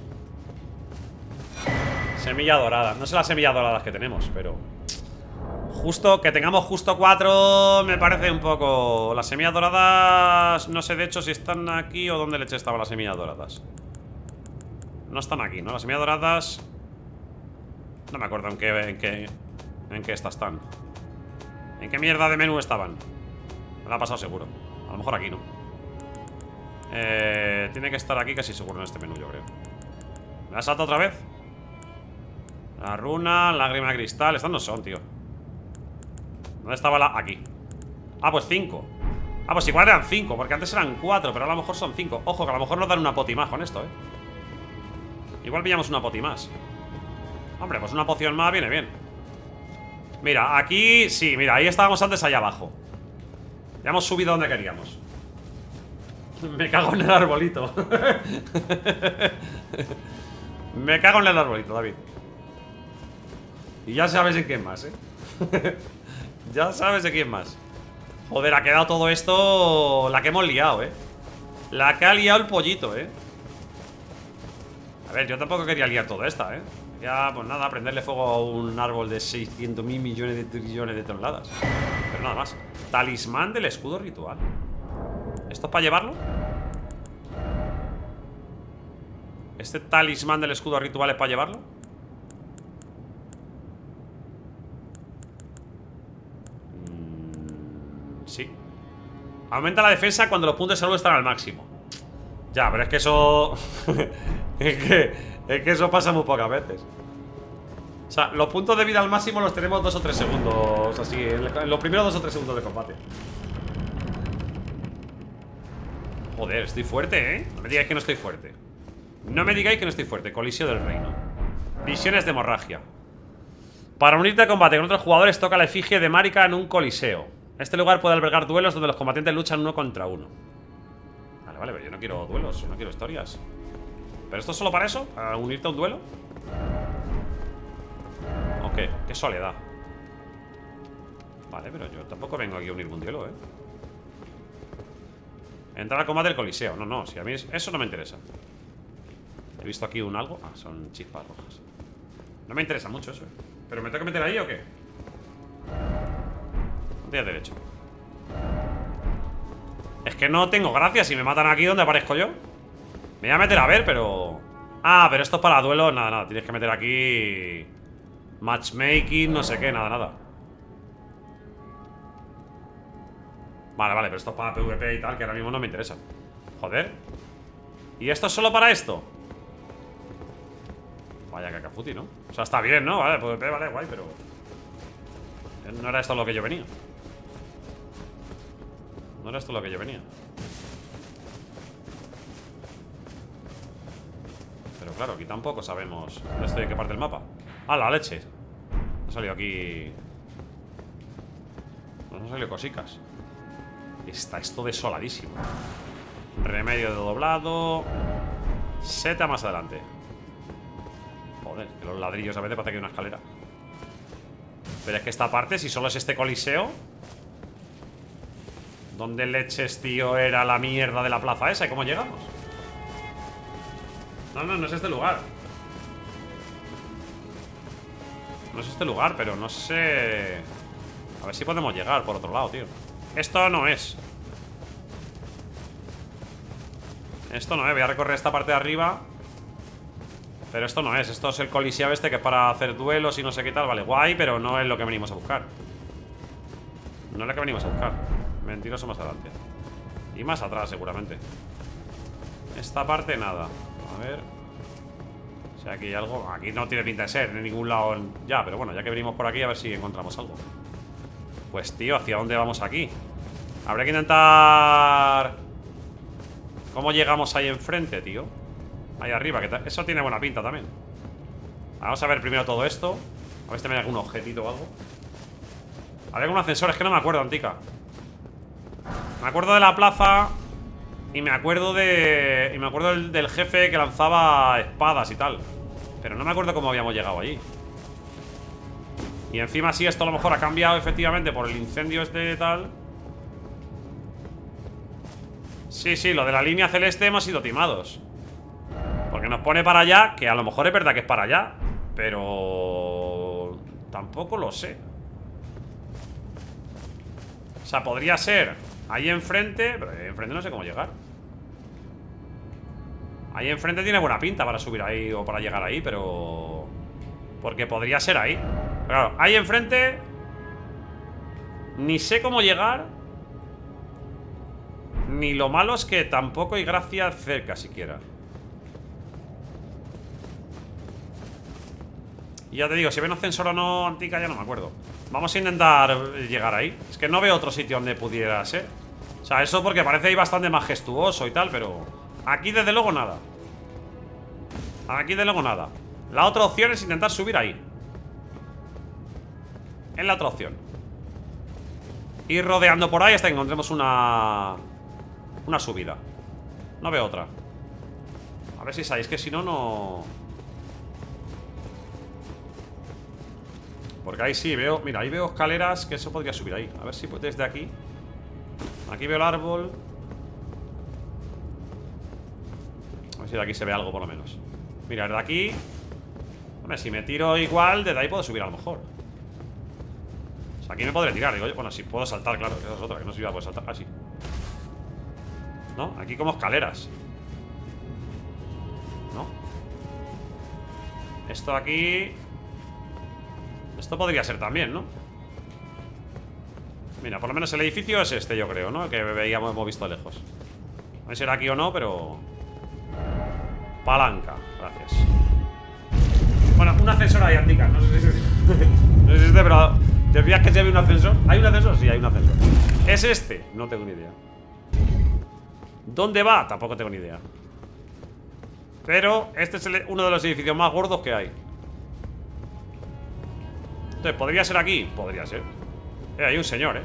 Semilla dorada. No sé las semillas doradas que tenemos, pero... Justo, que tengamos justo 4 me parece un poco... Las semillas doradas... No sé de hecho si están aquí o dónde leche estaban las semillas doradas. No están aquí, ¿no? Las semillas doradas... No me acuerdo en qué estas están. ¿En qué mierda de menú estaban? Me la ha pasado seguro. A lo mejor aquí, ¿no? Tiene que estar aquí casi seguro en este menú, yo creo. ¿Me la salta otra vez? La runa, lágrima de cristal. Estas no son, tío. ¿Dónde estaba la...? Aquí. Ah, pues 5. Ah, pues igual eran 5, porque antes eran 4, pero a lo mejor son 5. Ojo, que a lo mejor nos dan una poti más con esto, Igual pillamos una poti más. Hombre, pues una poción más viene bien. Mira, aquí... Sí, mira, ahí estábamos antes allá abajo. Ya hemos subido donde queríamos. Me cago en el arbolito. Me cago en el arbolito, David. Y ya sabes en quién más, Ya sabes de quién más. Joder, ha quedado todo esto... La que hemos liado, La que ha liado el pollito, A ver, yo tampoco quería liar toda esta, Ya, pues nada, prenderle fuego a un árbol de 600.000 millones de trillones de toneladas. Pero nada más. Talismán del escudo ritual. ¿Esto es para llevarlo? ¿Este talismán del escudo ritual es para llevarlo? Sí. Aumenta la defensa cuando los puntos de salud están al máximo. Ya, pero es que eso... es que eso pasa muy pocas veces. O sea, los puntos de vida al máximo los tenemos 2 o 3 segundos. Así, en los primeros 2 o 3 segundos de combate. Joder, estoy fuerte, No me digáis que no estoy fuerte. No me digáis que no estoy fuerte. Coliseo del reino. Visiones de hemorragia. Para unirte a combate con otros jugadores, toca la efigie de Marika en un coliseo. Este lugar puede albergar duelos donde los combatientes luchan 1 contra 1. Vale, vale, pero yo no quiero duelos, yo no quiero historias. ¿Pero esto es solo para eso? ¿Para unirte a un duelo? ¿O qué? Qué soledad. Vale, pero yo tampoco vengo aquí a unirme a un duelo, Entrar al combate del coliseo. No, no, si a mí eso no me interesa. He visto aquí un algo. Ah, son chispas rojas. No me interesa mucho eso, ¿Pero me tengo que meter ahí o qué? No tienes derecho. Es que no tengo gracia si me matan aquí donde aparezco yo. Me voy a meter a ver, pero... Ah, pero esto es para duelo. Nada, nada, tienes que meter aquí matchmaking, no sé qué, nada, nada. Vale, vale, pero esto es para PvP y tal, que ahora mismo no me interesa. Joder. ¿Y esto es solo para esto? Vaya cacafuti, ¿no? O sea, está bien, ¿no? Vale, PvP, vale, guay, pero... No era esto lo que yo venía. No era esto lo que yo venía. Pero claro, aquí tampoco sabemos dónde estoy, en qué parte del mapa. ¡Ah, la leche! Ha salido aquí... Nos han salido cosicas. Está esto desoladísimo. Remedio de doblado. Seta más adelante. Joder, que los ladrillos a veces parece que hay una escalera. Pero es que esta parte, si solo es este coliseo... ¿Dónde leches, tío, era la mierda de la plaza esa? ¿Y cómo llegamos? No, no, no es este lugar. No es este lugar, pero no sé... A ver si podemos llegar por otro lado, tío. Esto no es. Esto no es, voy a recorrer esta parte de arriba. Pero esto no es, esto es el coliseo este que es para hacer duelos y no sé qué tal. Vale, guay, pero no es lo que venimos a buscar. No es lo que venimos a buscar. Mentiroso más adelante. Y más atrás seguramente. Esta parte nada. A ver. O sea, aquí hay algo. Aquí no tiene pinta de ser en ningún lado. Ya, pero bueno, ya que venimos por aquí, a ver si encontramos algo. Pues tío, ¿hacia dónde vamos aquí? Habrá que intentar... ¿Cómo llegamos ahí enfrente, tío? Ahí arriba, que eso tiene buena pinta también. Vamos a ver primero todo esto. A ver si también hay algún objetito o algo. Había algún ascensor, es que no me acuerdo, Antica. Me acuerdo de la plaza. Y me acuerdo de... Y me acuerdo del jefe que lanzaba espadas y tal. Pero no me acuerdo cómo habíamos llegado allí. Y encima sí, esto a lo mejor ha cambiado efectivamente por el incendio este y tal. Sí, sí, lo de la línea celeste hemos sido timados. Porque nos pone para allá, que a lo mejor es verdad que es para allá, pero... tampoco lo sé. O sea, podría ser ahí enfrente, pero ahí enfrente no sé cómo llegar. Ahí enfrente tiene buena pinta para subir ahí o para llegar ahí, pero... porque podría ser ahí. Pero claro, ahí enfrente... ni sé cómo llegar. Ni lo malo es que tampoco hay gracia cerca siquiera. Y ya te digo, si ven ascensor o no, Antica, ya no me acuerdo. Vamos a intentar llegar ahí. Es que no veo otro sitio donde pudiera ser. O sea, eso porque parece ahí bastante majestuoso y tal, pero aquí desde luego nada. Aquí desde luego nada. La otra opción es intentar subir ahí. Es la otra opción. Ir rodeando por ahí hasta que encontremos una subida. No veo otra. A ver si sabéis que si no, no... Porque ahí sí veo... Mira, ahí veo escaleras que eso podría subir ahí. A ver si desde aquí. Aquí veo el árbol. A ver si de aquí se ve algo por lo menos. Mira, de aquí... Hombre, si me tiro igual, desde ahí puedo subir a lo mejor. O sea, aquí me podré tirar, digo yo. Bueno, si puedo saltar, claro, que esa es otra, que no sé si voy a poder saltar. Así. ¿No? Aquí como escaleras. ¿No? Esto aquí... Esto podría ser también, ¿no? Mira, por lo menos el edificio es este, yo creo, ¿no? El que veíamos, hemos visto lejos. No sé si era aquí o no, pero... Palanca, gracias. Bueno, un ascensor ahí, Antica. No sé si es... no sé si es este, pero... ¿Te fijas que se ve un ascensor? ¿Hay un ascensor? Sí, hay un ascensor. ¿Es este? No tengo ni idea. ¿Dónde va? Tampoco tengo ni idea. Pero este es uno de los edificios más gordos que hay. Entonces, ¿podría ser aquí? Podría ser. Hay un señor,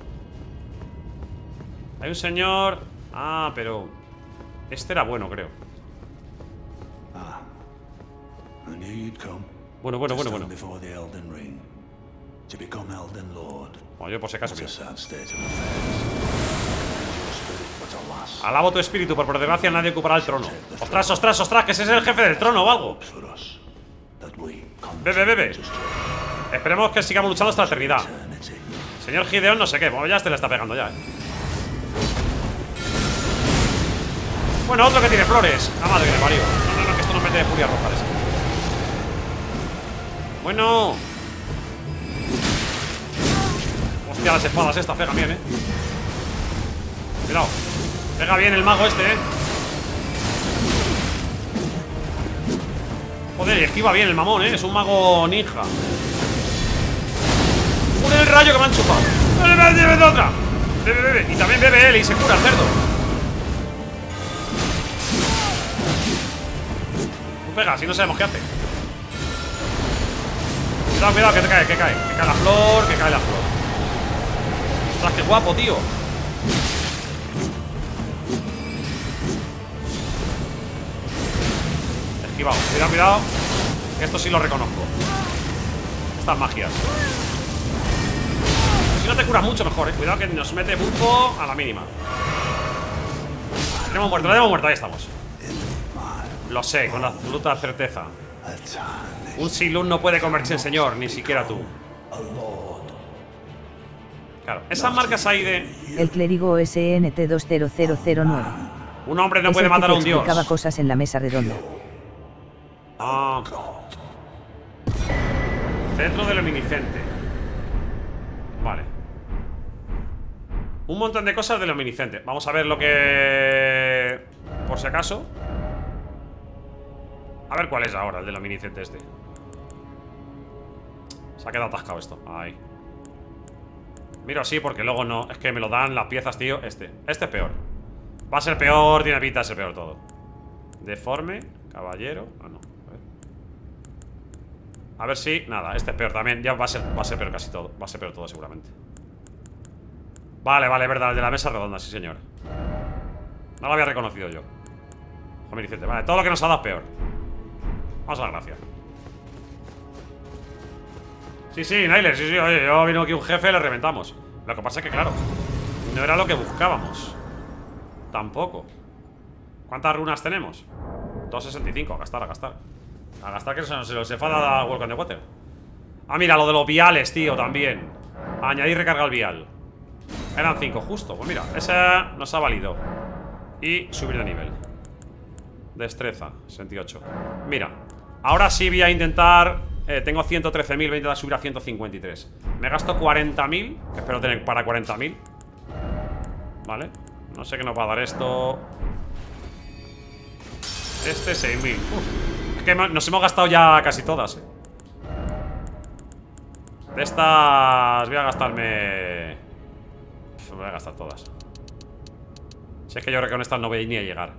Hay un señor... Ah, pero... Este era bueno, creo. Bueno. Bueno, yo por si acaso mira. Alabo tu espíritu, por desgracia nadie ocupará el trono. ¡Ostras, ostras, ostras! Que ese es el jefe del trono o algo. Bebe. Esperemos que sigamos luchando hasta la eternidad. Señor Gideon, no sé qué. Bueno, ya este le está pegando ya, Bueno, otro que tiene flores. La madre que le parió. No, que esto nos mete de furia roja. Bueno. Hostia, las espadas estas pegan bien, Cuidado. Pega bien el mago este, Joder, y esquiva bien el mamón, Es un mago ninja. ¡Joder, el rayo que me han chupado! ¡Bebe otra! Bebe. Y también bebe él y se cura el cerdo. Tú pega, si no sabemos qué hace. Cuidado, que te cae, que cae. Que cae la flor, ¡Ostras, qué guapo, tío! Esquivado, cuidado. Que esto sí lo reconozco. Estas magias. Si no te curas mucho, mejor, Cuidado que nos mete bufo a la mínima. Lo hemos muerto, ahí estamos. Lo sé, con absoluta certeza. Un Silun no puede convertirse en señor, ni siquiera tú. Claro, esas marcas ahí de... El clérigo SNT 20009. Un hombre no puede matar a un dios. Explicaba cosas en la mesa redonda. Centro de luminiscente. Vale. Un montón de cosas de luminiscente. Vamos a ver lo que... Por si acaso. A ver cuál es ahora el de luminiscente este. Se ha quedado atascado esto. Ahí. Miro así porque luego no. Es que me lo dan las piezas, tío. Este es peor. Va a ser peor, tiene pinta de ser peor todo. Deforme, caballero. Ah, no. A ver si... Nada, este es peor también. Ya va a ser peor casi todo. Va a ser peor todo seguramente. Vale, verdad. El de la mesa redonda, sí señor. No lo había reconocido yo. Luminiscente, vale, todo lo que nos ha dado es peor. Vamos a la gracia. Sí, Nailer, sí, oye, yo vino aquí un jefe, le reventamos. Lo que pasa es que, claro, no era lo que buscábamos. Tampoco. ¿Cuántas runas tenemos? 265, a gastar. A gastar que se los enfada a World of the Water. Ah, mira, lo de los viales, tío, también. Añadir recarga al vial. Eran 5, justo, pues mira, esa nos ha valido. Y subir de nivel. Destreza, 68. Mira, ahora sí voy a intentar... tengo 113.000, voy a intentar subir a 153. Me gasto 40.000, que espero tener para 40.000. Vale, no sé qué nos va a dar esto. Este 6.000. Es que nos hemos gastado ya casi todas, De estas voy a gastarme... Me voy a gastar todas. Si es que yo creo que con estas no voy ni a llegar.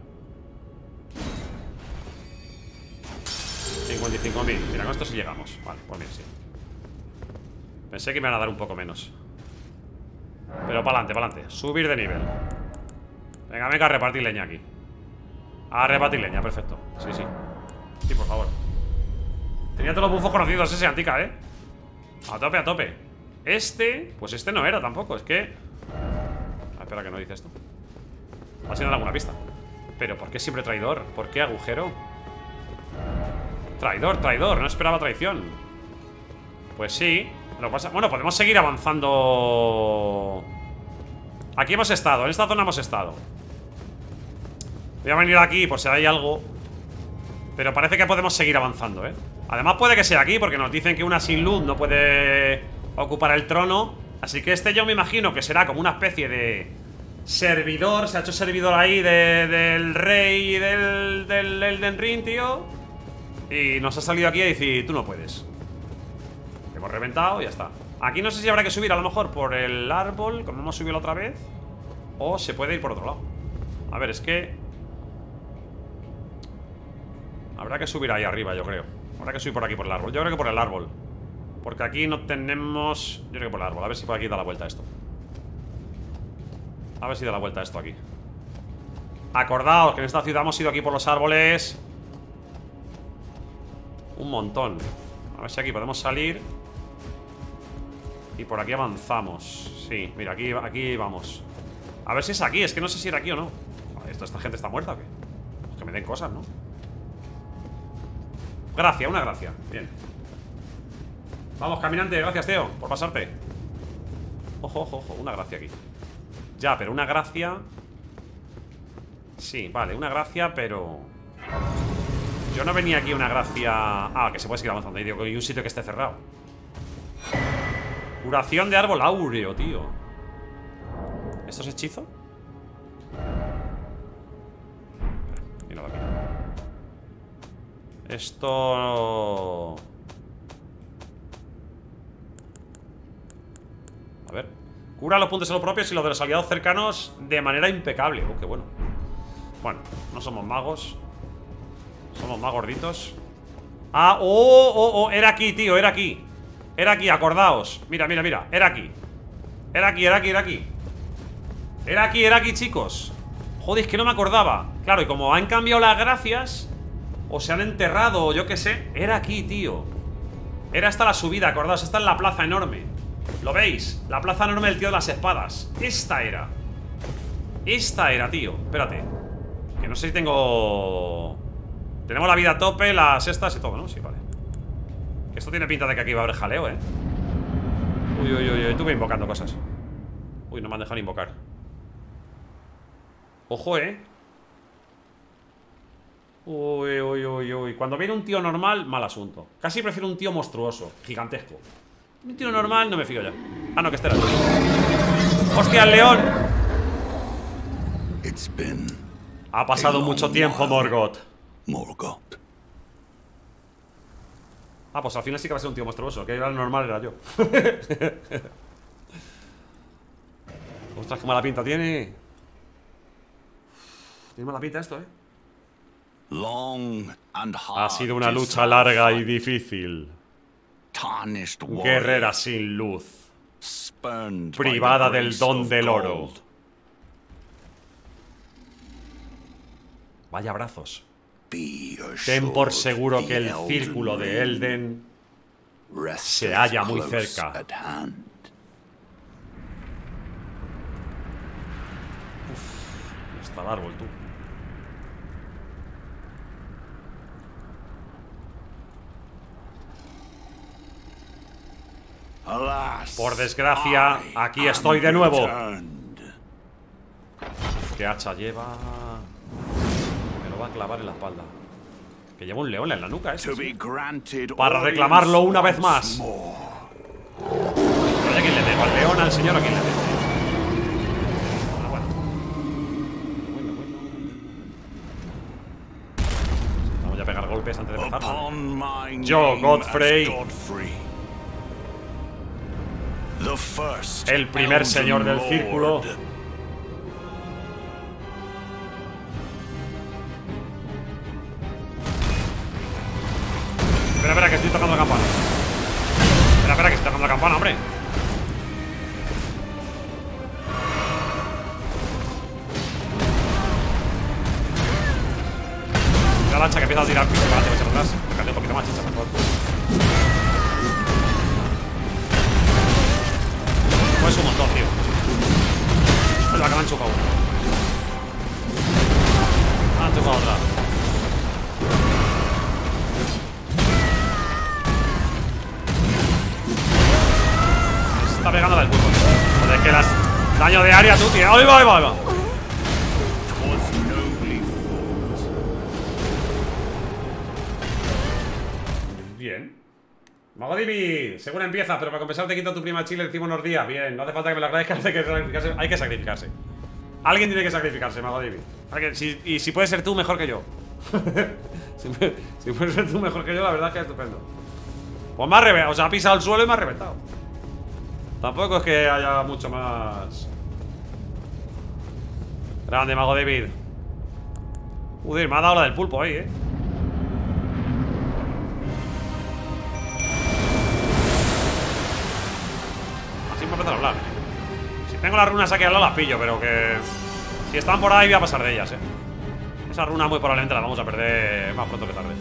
55.000. Mira, con esto sí llegamos. Vale, pues mira, sí. Pensé que me iban a dar un poco menos. Pero para adelante, para adelante. Subir de nivel. Venga, venga, a repartir leña aquí. A repartir leña, perfecto. Sí, sí. Sí, por favor. Tenía todos los bufos conocidos ese Antica, ¿eh? A tope, a tope. Este, pues este no era tampoco. Es que... Ah, espera, que no dice esto. Va a dar alguna pista. Pero ¿por qué siempre traidor? ¿Por qué agujero? Traidor, traidor, no esperaba traición. Pues sí. Lo que pasa... Bueno, podemos seguir avanzando. Aquí hemos estado, en esta zona hemos estado. Voy a venir aquí por si hay algo. Pero parece que podemos seguir avanzando, ¿eh? Además puede que sea aquí, porque nos dicen que una sin luz no puede ocupar el trono. Así que este yo me imagino que será como una especie de servidor. Se ha hecho servidor ahí del rey y del Elden Ring, tío. Y nos ha salido aquí a decir, tú no puedes. Hemos reventado y ya está. Aquí no sé si habrá que subir a lo mejor por el árbol, como hemos subido la otra vez, o se puede ir por otro lado. A ver, es que habrá que subir ahí arriba, yo creo. Habrá que subir por aquí por el árbol. Yo creo que por el árbol, porque aquí no tenemos... Yo creo que por el árbol, a ver si por aquí da la vuelta esto. A ver si da la vuelta esto aquí. Acordaos que en esta ciudad hemos ido aquí por los árboles un montón. A ver si aquí podemos salir. Y por aquí avanzamos. Sí, mira, aquí vamos. A ver si es aquí, es que no sé si era aquí o no. ¿Esta gente está muerta o qué? Pues que me den cosas, ¿no? Gracia, una gracia, bien. Vamos, caminante, gracias, tío, por pasarte. Ojo, ojo, ojo, una gracia aquí. Ya, pero una gracia... Sí, vale, una gracia, pero... Yo no venía aquí una gracia... Ah, que se puede seguir avanzando. Y digo, hay un sitio que esté cerrado. Curación de árbol áureo, tío. ¿Esto es hechizo? Mira aquí. Esto... A ver. Cura los puntos a los propios y los de los aliados cercanos de manera impecable. Oh, qué bueno. Bueno, no somos magos. Somos más gorditos. Ah, era aquí, tío, era aquí. Era aquí, acordaos. Mira, mira, mira, era aquí. Era aquí, era aquí, era aquí. Era aquí, chicos. Joder, es que no me acordaba. Claro, y como han cambiado las gracias, o se han enterrado, o yo qué sé. Era aquí, tío. Era hasta la subida, acordaos, esta es la plaza enorme. ¿Lo veis? La plaza enorme del tío de las espadas. Esta era, tío. Espérate. Que no sé si tengo... Tenemos la vida a tope, las estas y todo, ¿no? Sí, vale. Esto tiene pinta de que aquí va a haber jaleo, ¿eh? Uy, uy, uy, estuve invocando cosas. Uy, no me han dejado invocar. Ojo, ¿eh? Uy, uy, uy, uy. Cuando viene un tío normal, mal asunto. Casi prefiero un tío monstruoso, gigantesco. Un tío normal no me fío ya. Ah, no, que este era el tío. ¡Hostia, el león! Ha pasado mucho tiempo, Morgoth. Ah, pues al final sí que va a ser un tío monstruoso. Que era el normal, era yo. Ostras, qué mala pinta tiene. Tiene mala pinta esto, Ha sido una lucha larga y difícil. Guerrera sin luz, privada del don del oro. Vaya brazos. Ten por seguro que el círculo de Elden se halla muy cerca. Está el árbol, tú. Por desgracia, aquí estoy de nuevo. ¿Qué hacha lleva? Me lo va a clavar en la espalda. Que lleva un león en la nuca, ¿sí? Para reclamarlo una vez más. Oye, ¿a quién le dejo? ¿Al león, al señor? ¿A quién le dejo? Bueno. Vamos a pegar golpes antes de empezar. Yo, Godfrey. El primer señor del círculo. Espera, que estoy tocando la campana. Espera, que estoy tocando la campana, hombre. La lancha que empieza a tirar piso para adelante, para atrás. Fíjate un poquito más, chicha, por favor. Pues un montón, tío. Es la que me han chocado uno. Me han chocado otra. Se está pegando al cuerpo. Joder, que las daño de área, tú, tío. Ahí va. Bien. Mago Divi, según empieza, pero para compensar te quito tu prima Chile encima unos días. Bien, no hace falta que me lo agradezcas, hay que sacrificarse. Alguien tiene que sacrificarse, Mago Divi. Y si puedes ser tú, mejor que yo. si puedes ser tú mejor que yo, la verdad es que es estupendo. Pues me ha reventado, o sea, ha pisado el suelo y me ha reventado. Tampoco es que haya mucho más. Grande, Mago David. Uy, me ha dado la del pulpo ahí, Así me empezar a hablar. Si tengo las runas aquí al lado las pillo, pero que si están por ahí voy a pasar de ellas, Esas runas muy probablemente las vamos a perder más pronto que tarde.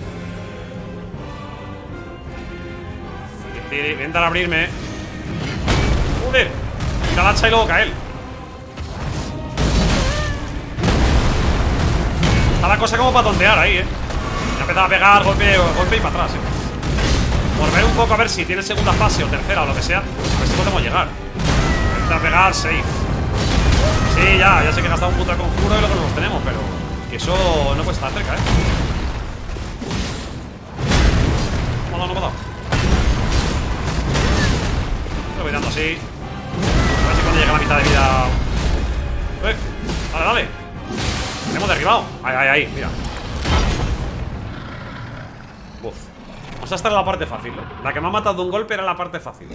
Voy a intentar abrirme. Joder, tira la hacha y luego cae él. Está la cosa como para tontear ahí, Me ha empezado a pegar golpe y para atrás, Por ver un poco a ver si tiene segunda fase o tercera o lo que sea. A ver si podemos llegar. Empieza a pegar, safe. Sí, ya sé que he gastado un puto conjuro y luego no los tenemos, pero que eso no puede estar cerca, No me ha dado. Lo voy dando así. A ver si cuando llega a la mitad de vida. Dale. Le hemos derribado. Ahí, mira. Uf. Vamos a estar en la parte fácil, La que me ha matado de un golpe era la parte fácil.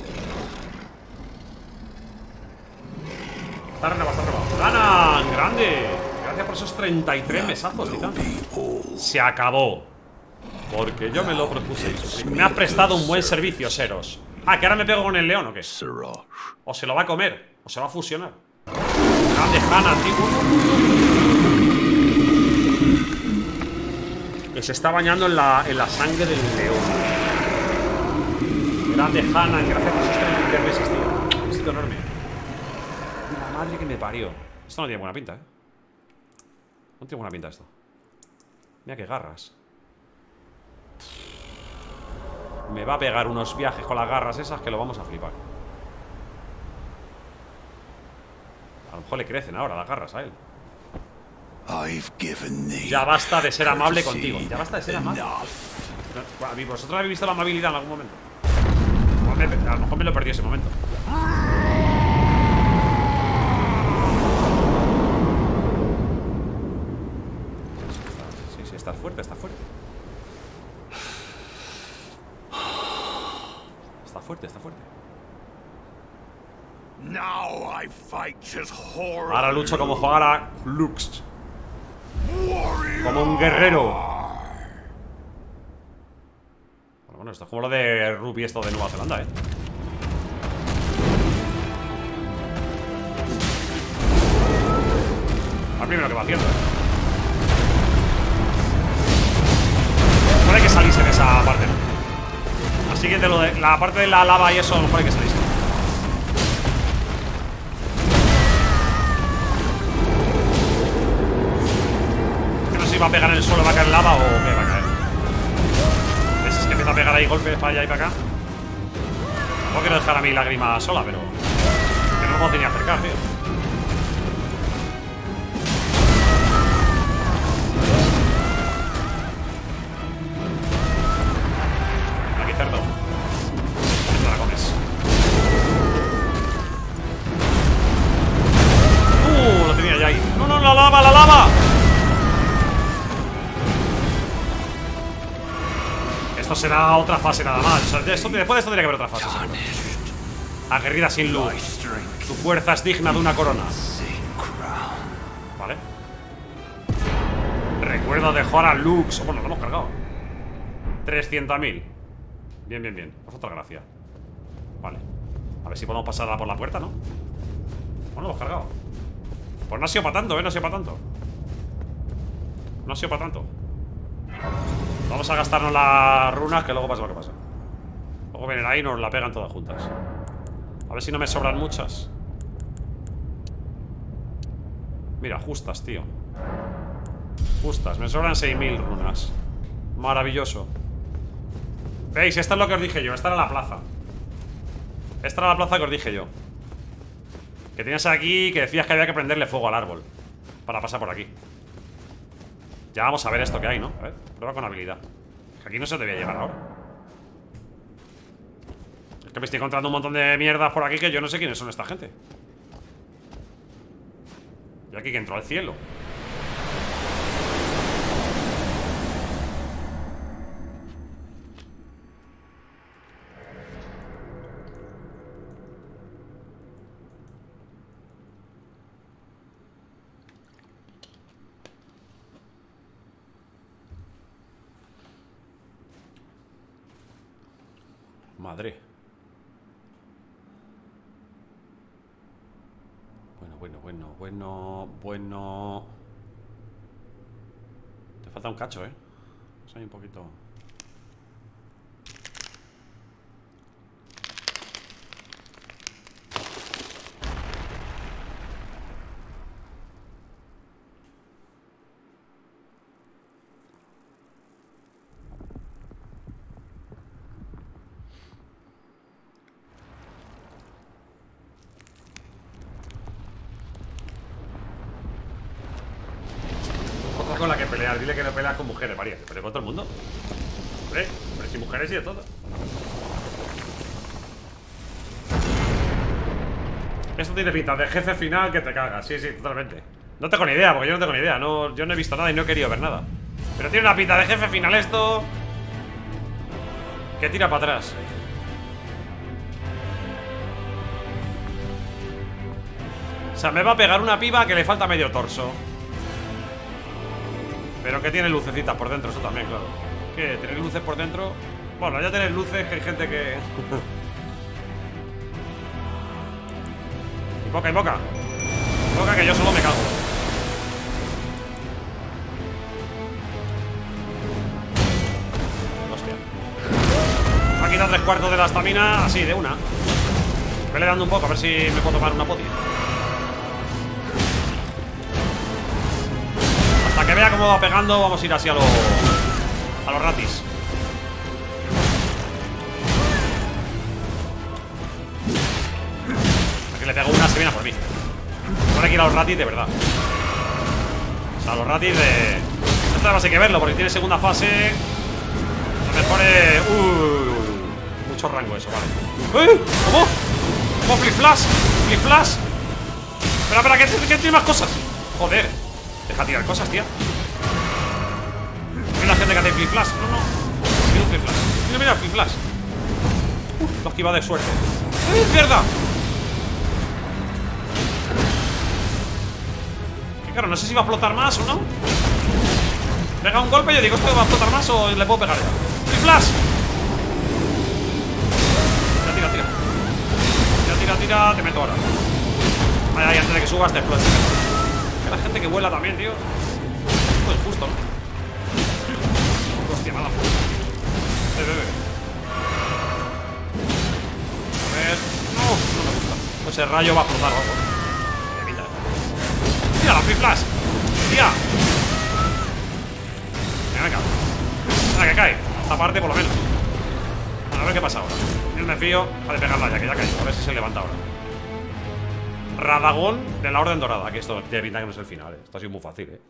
Está renovado. ¡Ganan! ¡Grande! Gracias por esos 33 mesazos, titán. Se acabó. Porque yo me lo propuse. Me has prestado un buen servicio, Seros. ¿Que ahora me pego con el león o qué? O se lo va a comer, o se va a fusionar. Grande Hanna, antiguo. Que se está bañando en la sangre del león. Grande Hanna, gracias por esos 33 meses, tío. Un besito enorme. La madre que me parió. Esto no tiene buena pinta, No tiene buena pinta esto. Mira qué garras. Me va a pegar unos viajes con las garras esas que lo vamos a flipar. A lo mejor le crecen ahora las garras a él. Ya basta de ser amable contigo. Ya basta de ser amable. ¿Vosotros habéis visto la amabilidad en algún momento? A lo mejor me lo perdí ese momento. Sí, está fuerte, Está fuerte. Ahora lucho como jugara Lux. Como un guerrero. Bueno, esto es como lo de Ruby, esto de Nueva Zelanda, Al primero que va haciendo, No hay que salirse de esa parte, Así que de la parte de la lava y eso, a lo mejor hay que salirse. Que no sé si va a pegar en el suelo, va a caer lava o qué va a caer. ¿Ves? Es que empieza a pegar ahí golpes para allá y para acá. No quiero dejar a mi lágrima sola, pero que no me puedo ni acercar, tío. Cerdo. Esto la comes. Lo tenía ya ahí. ¡No, la lava! Esto será otra fase nada más. O sea, después de esto tiene que haber otra fase. Aguerrida sin luz. Tu fuerza es digna de una corona. Vale. Recuerdo de Jorah Lux. Bueno, lo hemos cargado. 300.000. Bien, bien, bien. Pues otra gracia. Vale. A ver si podemos pasarla por la puerta, ¿no? Bueno, lo hemos cargado. Pues no ha sido para tanto, no ha sido para tanto. No ha sido para tanto. Vamos a gastarnos las runas, que luego pasa lo que pasa. Luego vienen ahí y nos la pegan todas juntas. A ver si no me sobran muchas. Mira, justas, tío. Justas, me sobran 6.000 runas. Maravilloso. ¿Veis? Esto es lo que os dije yo. Esta era la plaza. Esta era la plaza que os dije yo. Que tenías aquí que decías que había que prenderle fuego al árbol para pasar por aquí. Ya vamos a ver esto que hay, ¿no? A ver, prueba con habilidad. Que aquí no se debía llegar ahora. Es que me estoy encontrando un montón de mierdas por aquí que yo no sé quiénes son esta gente. Y aquí que entró al cielo. Madre. Bueno. Te falta un cacho, ¿eh? Soy un poquito... con la que pelear, dile que no peleas con mujeres, María. Que peleo con todo el mundo. Hombre, sin mujeres y de todo. Esto tiene pinta de jefe final que te cagas. Sí, sí, totalmente. No tengo ni idea, porque yo no tengo ni idea. No, yo no he visto nada y no he querido ver nada. Pero tiene una pinta de jefe final esto que tira para atrás. O sea, me va a pegar una piba que le falta medio torso. Pero que tiene lucecitas por dentro, eso también, claro. ¿Qué? ¿Tener luces por dentro? Bueno, ya tener luces, que hay gente que... Invoca, invoca. Invoca que yo solo me cago. Hostia. Me ha quitado 3/4 de la estamina, así, de una. Vele dando un poco, a ver si me puedo tomar una poti. Hasta que vea cómo va pegando, vamos a ir así a los ratis. Aquí le pego una, se viene a por mí. No hay que ir a los ratis de verdad. O sea, a los ratis de... Esta además hay que verlo, porque tiene segunda fase. Lo mejor es... mucho rango eso, vale. ¿Cómo? ¿Cómo flip flash? Flip flash. Espera, que tiene más cosas. Joder. Deja tirar cosas, tía. Mira la gente que hace flip flash. No. Mira un flip flash. Mira flip flash. Lo esquiva de suerte. ¡Mierda! Que claro, no sé si va a explotar más o no. Pega un golpe y yo digo, ¿esto va a explotar más o le puedo pegar ya? ¡Flip flash! Tira, te meto ahora. Vaya, antes de que subas te explotes. Que la gente que vuela también, tío. Esto es justo, ¿no? Hostia, nada. Ve. A ver. No me gusta. Pues el rayo va a explotar o algo. Tira la flip flash. Tía. Venga. Venga, que cae. Esta parte por lo menos. Bueno, a ver qué pasa ahora. Yo me fío. Deja de pegarla ya, que ya cae. A ver si se levanta ahora. Radagón de la Orden Dorada. Que esto tiene pinta que no es el final, ¿eh? Esto ha sido muy fácil,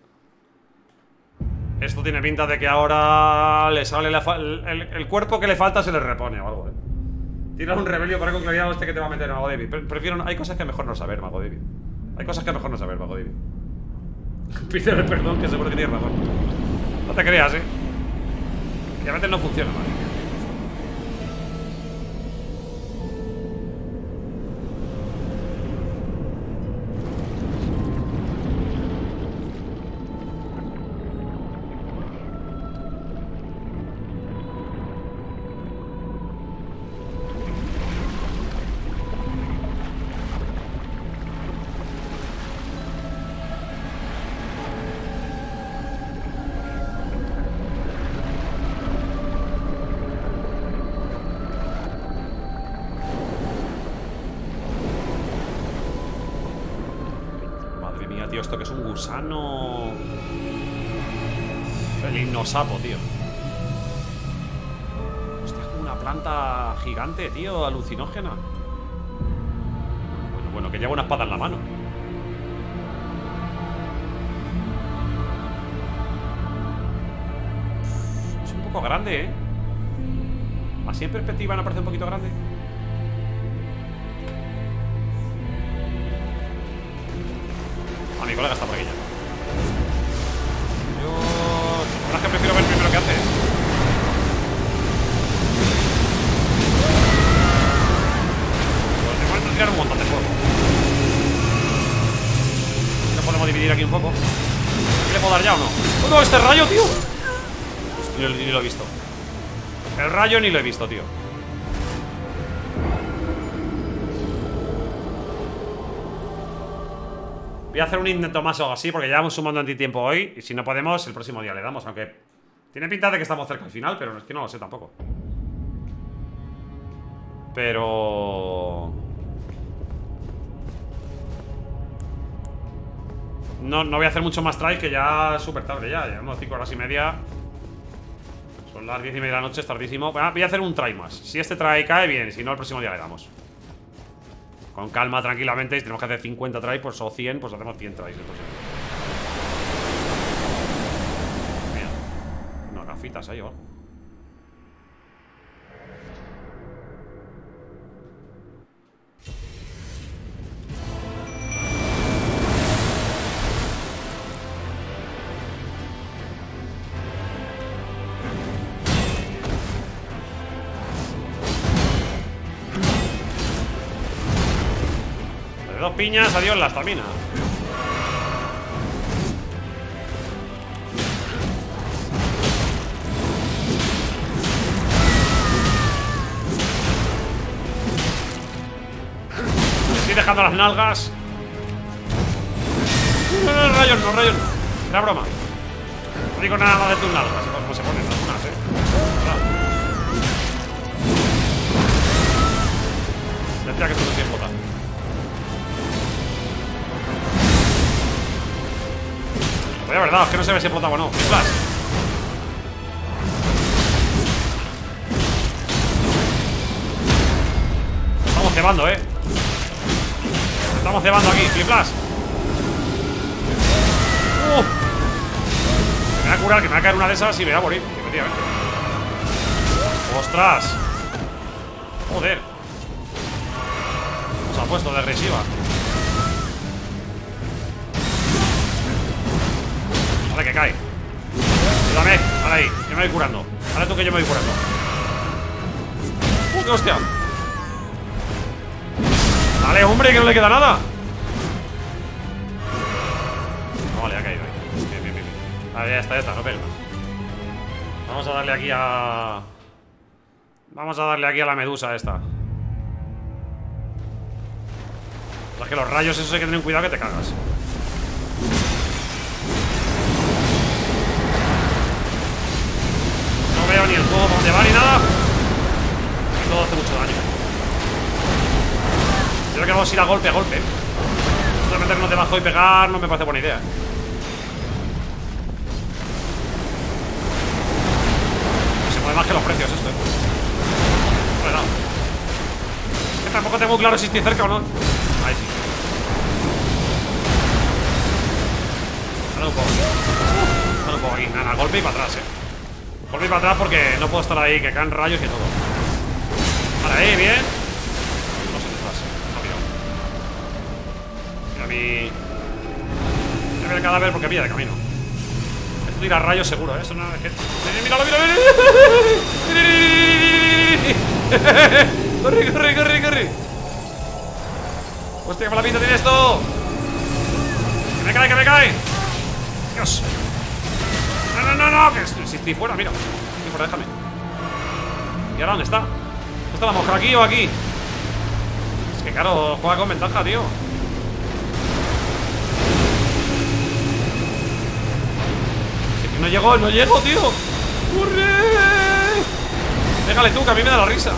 Esto tiene pinta de que ahora le sale el cuerpo que le falta se le repone o algo, Tira un rebelio para con claridad este que te va a meter, Mago David. Prefiero... Hay cosas que mejor no saber, Mago David. Hay cosas que mejor no saber, Mago David. Pídele perdón, que seguro que tienes razón. No te creas, Que a veces no funciona, ¿vale? Tío, ¿esto que es un gusano? El hipnosapo, tío. Hostia, es como una planta gigante, tío, alucinógena. Bueno, que lleva una espada en la mano. Es un poco grande, ¿eh? Así en perspectiva no parece un poquito grande. Ah, mi colega está por aquí ya. Yo... la verdad es que prefiero ver primero qué hace. Pues te pueden tirar un montón de fuego. Lo podemos dividir aquí un poco. ¿Le puedo dar ya o no? ¡Oh, no! ¡Este rayo, tío! Ni lo he visto. El rayo ni lo he visto, tío. Voy a hacer un intento más o algo así, porque llevamos un montón de tiempo hoy. Y si no podemos, el próximo día le damos. Aunque tiene pinta de que estamos cerca al final, pero es que no lo sé tampoco. Pero... no voy a hacer mucho más try, que ya es súper tarde ya. Llevamos 5 horas y media. Son las 10:30 de la noche, es tardísimo. Bueno, voy a hacer un try más. Si este try cae, bien. Si no, el próximo día le damos. Con calma, tranquilamente. Si tenemos que hacer 50 tries, pues, o 100, pues hacemos 100 tries. Mira, unas gafitas ahí, ¿o? De 2 piñas, adiós la estamina. Estoy dejando las nalgas. No, rayos no. Era broma. No digo nada más de tus nalgas. Como se ponen algunas, Decía que esto no tiene bota. Oye, verdad, es que no se ve si bota o no. Flash. Estamos cebando, Estamos cebando aquí, fliplas. Me voy a curar, que me va a caer una de esas y me voy a morir, efectivamente. ¡Ostras! Joder. Se ha puesto de agresiva. Vale, que cae. Ayúdame, vale ahí, yo me voy curando. Vale tú que yo me voy curando. ¡Qué hostia! Vale, hombre, que no le queda nada. No, vale, ha caído ahí. Bien. Vale, ya está, no pegues más. Vamos a darle aquí a... vamos a darle aquí a la medusa esta. Es que los rayos esos hay que tener cuidado que te cagas. No veo ni el fuego por donde va ni nada. Todo hace mucho daño. Yo creo que vamos a ir a golpe. Esto de meternos debajo y pegar no me parece buena idea. Se mueve más que los precios esto, Bueno, es que tampoco tengo claro si estoy cerca o no. Ahí sí. Dale un poco aquí. Nada, golpe y para atrás, Golpe y para atrás porque no puedo estar ahí, que caen rayos y todo. Vale, ahí, bien. No sé, detrás. No, mira el cadáver porque pilla de camino. Esto tira rayos seguro, Eso no es que... ¡Míralo! ¡Corre! ¡Hostia, qué mala pinta tiene esto! ¡Que me cae! ¡Dios! ¡No! Que si estoy fuera, mira. Estoy fuera, déjame. ¿Y ahora dónde está? ¿Dónde está la mosca? ¿Aquí o aquí? Es que claro, juega con ventaja, tío. Es que no llego, tío. ¡Corre! Déjale tú, que a mí me da la risa.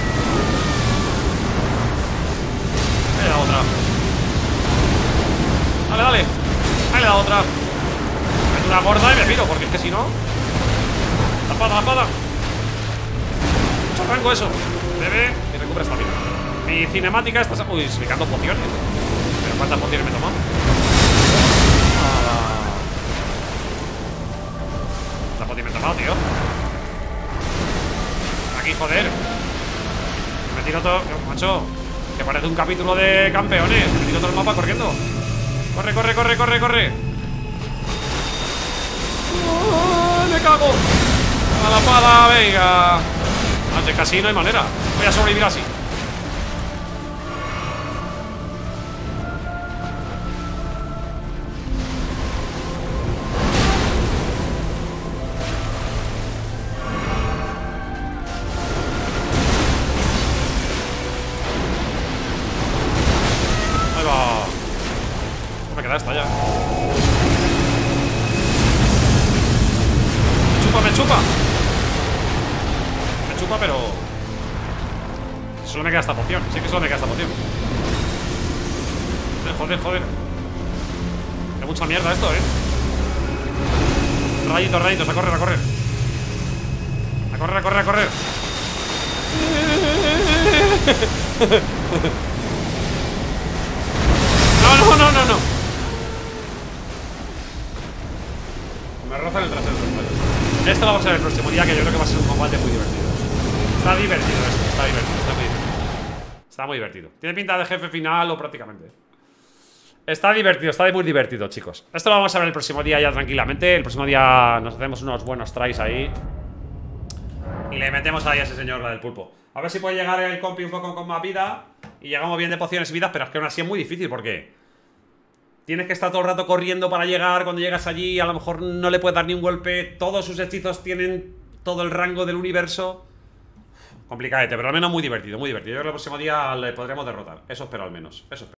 Mira otra. otra. Meto una gorda y me piro, porque es que si no. La espada. Mucho rango eso. Bebe y recupera esta vida. Mi cinemática está... Uy, explicando pociones. ¿Pero cuántas pociones me he tomado? ¿Cuántas pociones me he tomado, tío? Aquí, joder. Me tiro todo... Macho, que parece un capítulo de campeones. Me tiro todo el mapa corriendo. Corre. ¡Oh, me cago! A la pala, venga. De casi no hay manera. Voy a sobrevivir así. Ahí va. No me queda esta ya. Me chupa. Pero solo me queda esta poción. Sí que solo me queda esta poción. Joder. Es mucha mierda esto, Rayitos, a correr. A correr. No. Me rozan el trasero. Esto lo vamos a ver el próximo día, que yo creo que va a ser un combate muy divertido. Está divertido esto, está muy divertido. Está muy divertido. Tiene pinta de jefe final o prácticamente. Está divertido, está muy divertido, chicos. Esto lo vamos a ver el próximo día ya tranquilamente. El próximo día nos hacemos unos buenos tries ahí. Y le metemos ahí a ese señor, la del pulpo. A ver si puede llegar el compi un poco con más vida. Y llegamos bien de pociones y vidas, pero es que aún así es muy difícil porque... Tienes que estar todo el rato corriendo para llegar. Cuando llegas allí a lo mejor no le puedes dar ni un golpe. Todos sus hechizos tienen todo el rango del universo. Complicadete, pero al menos muy divertido. Yo creo que el próximo día le podremos derrotar. Eso espero al menos.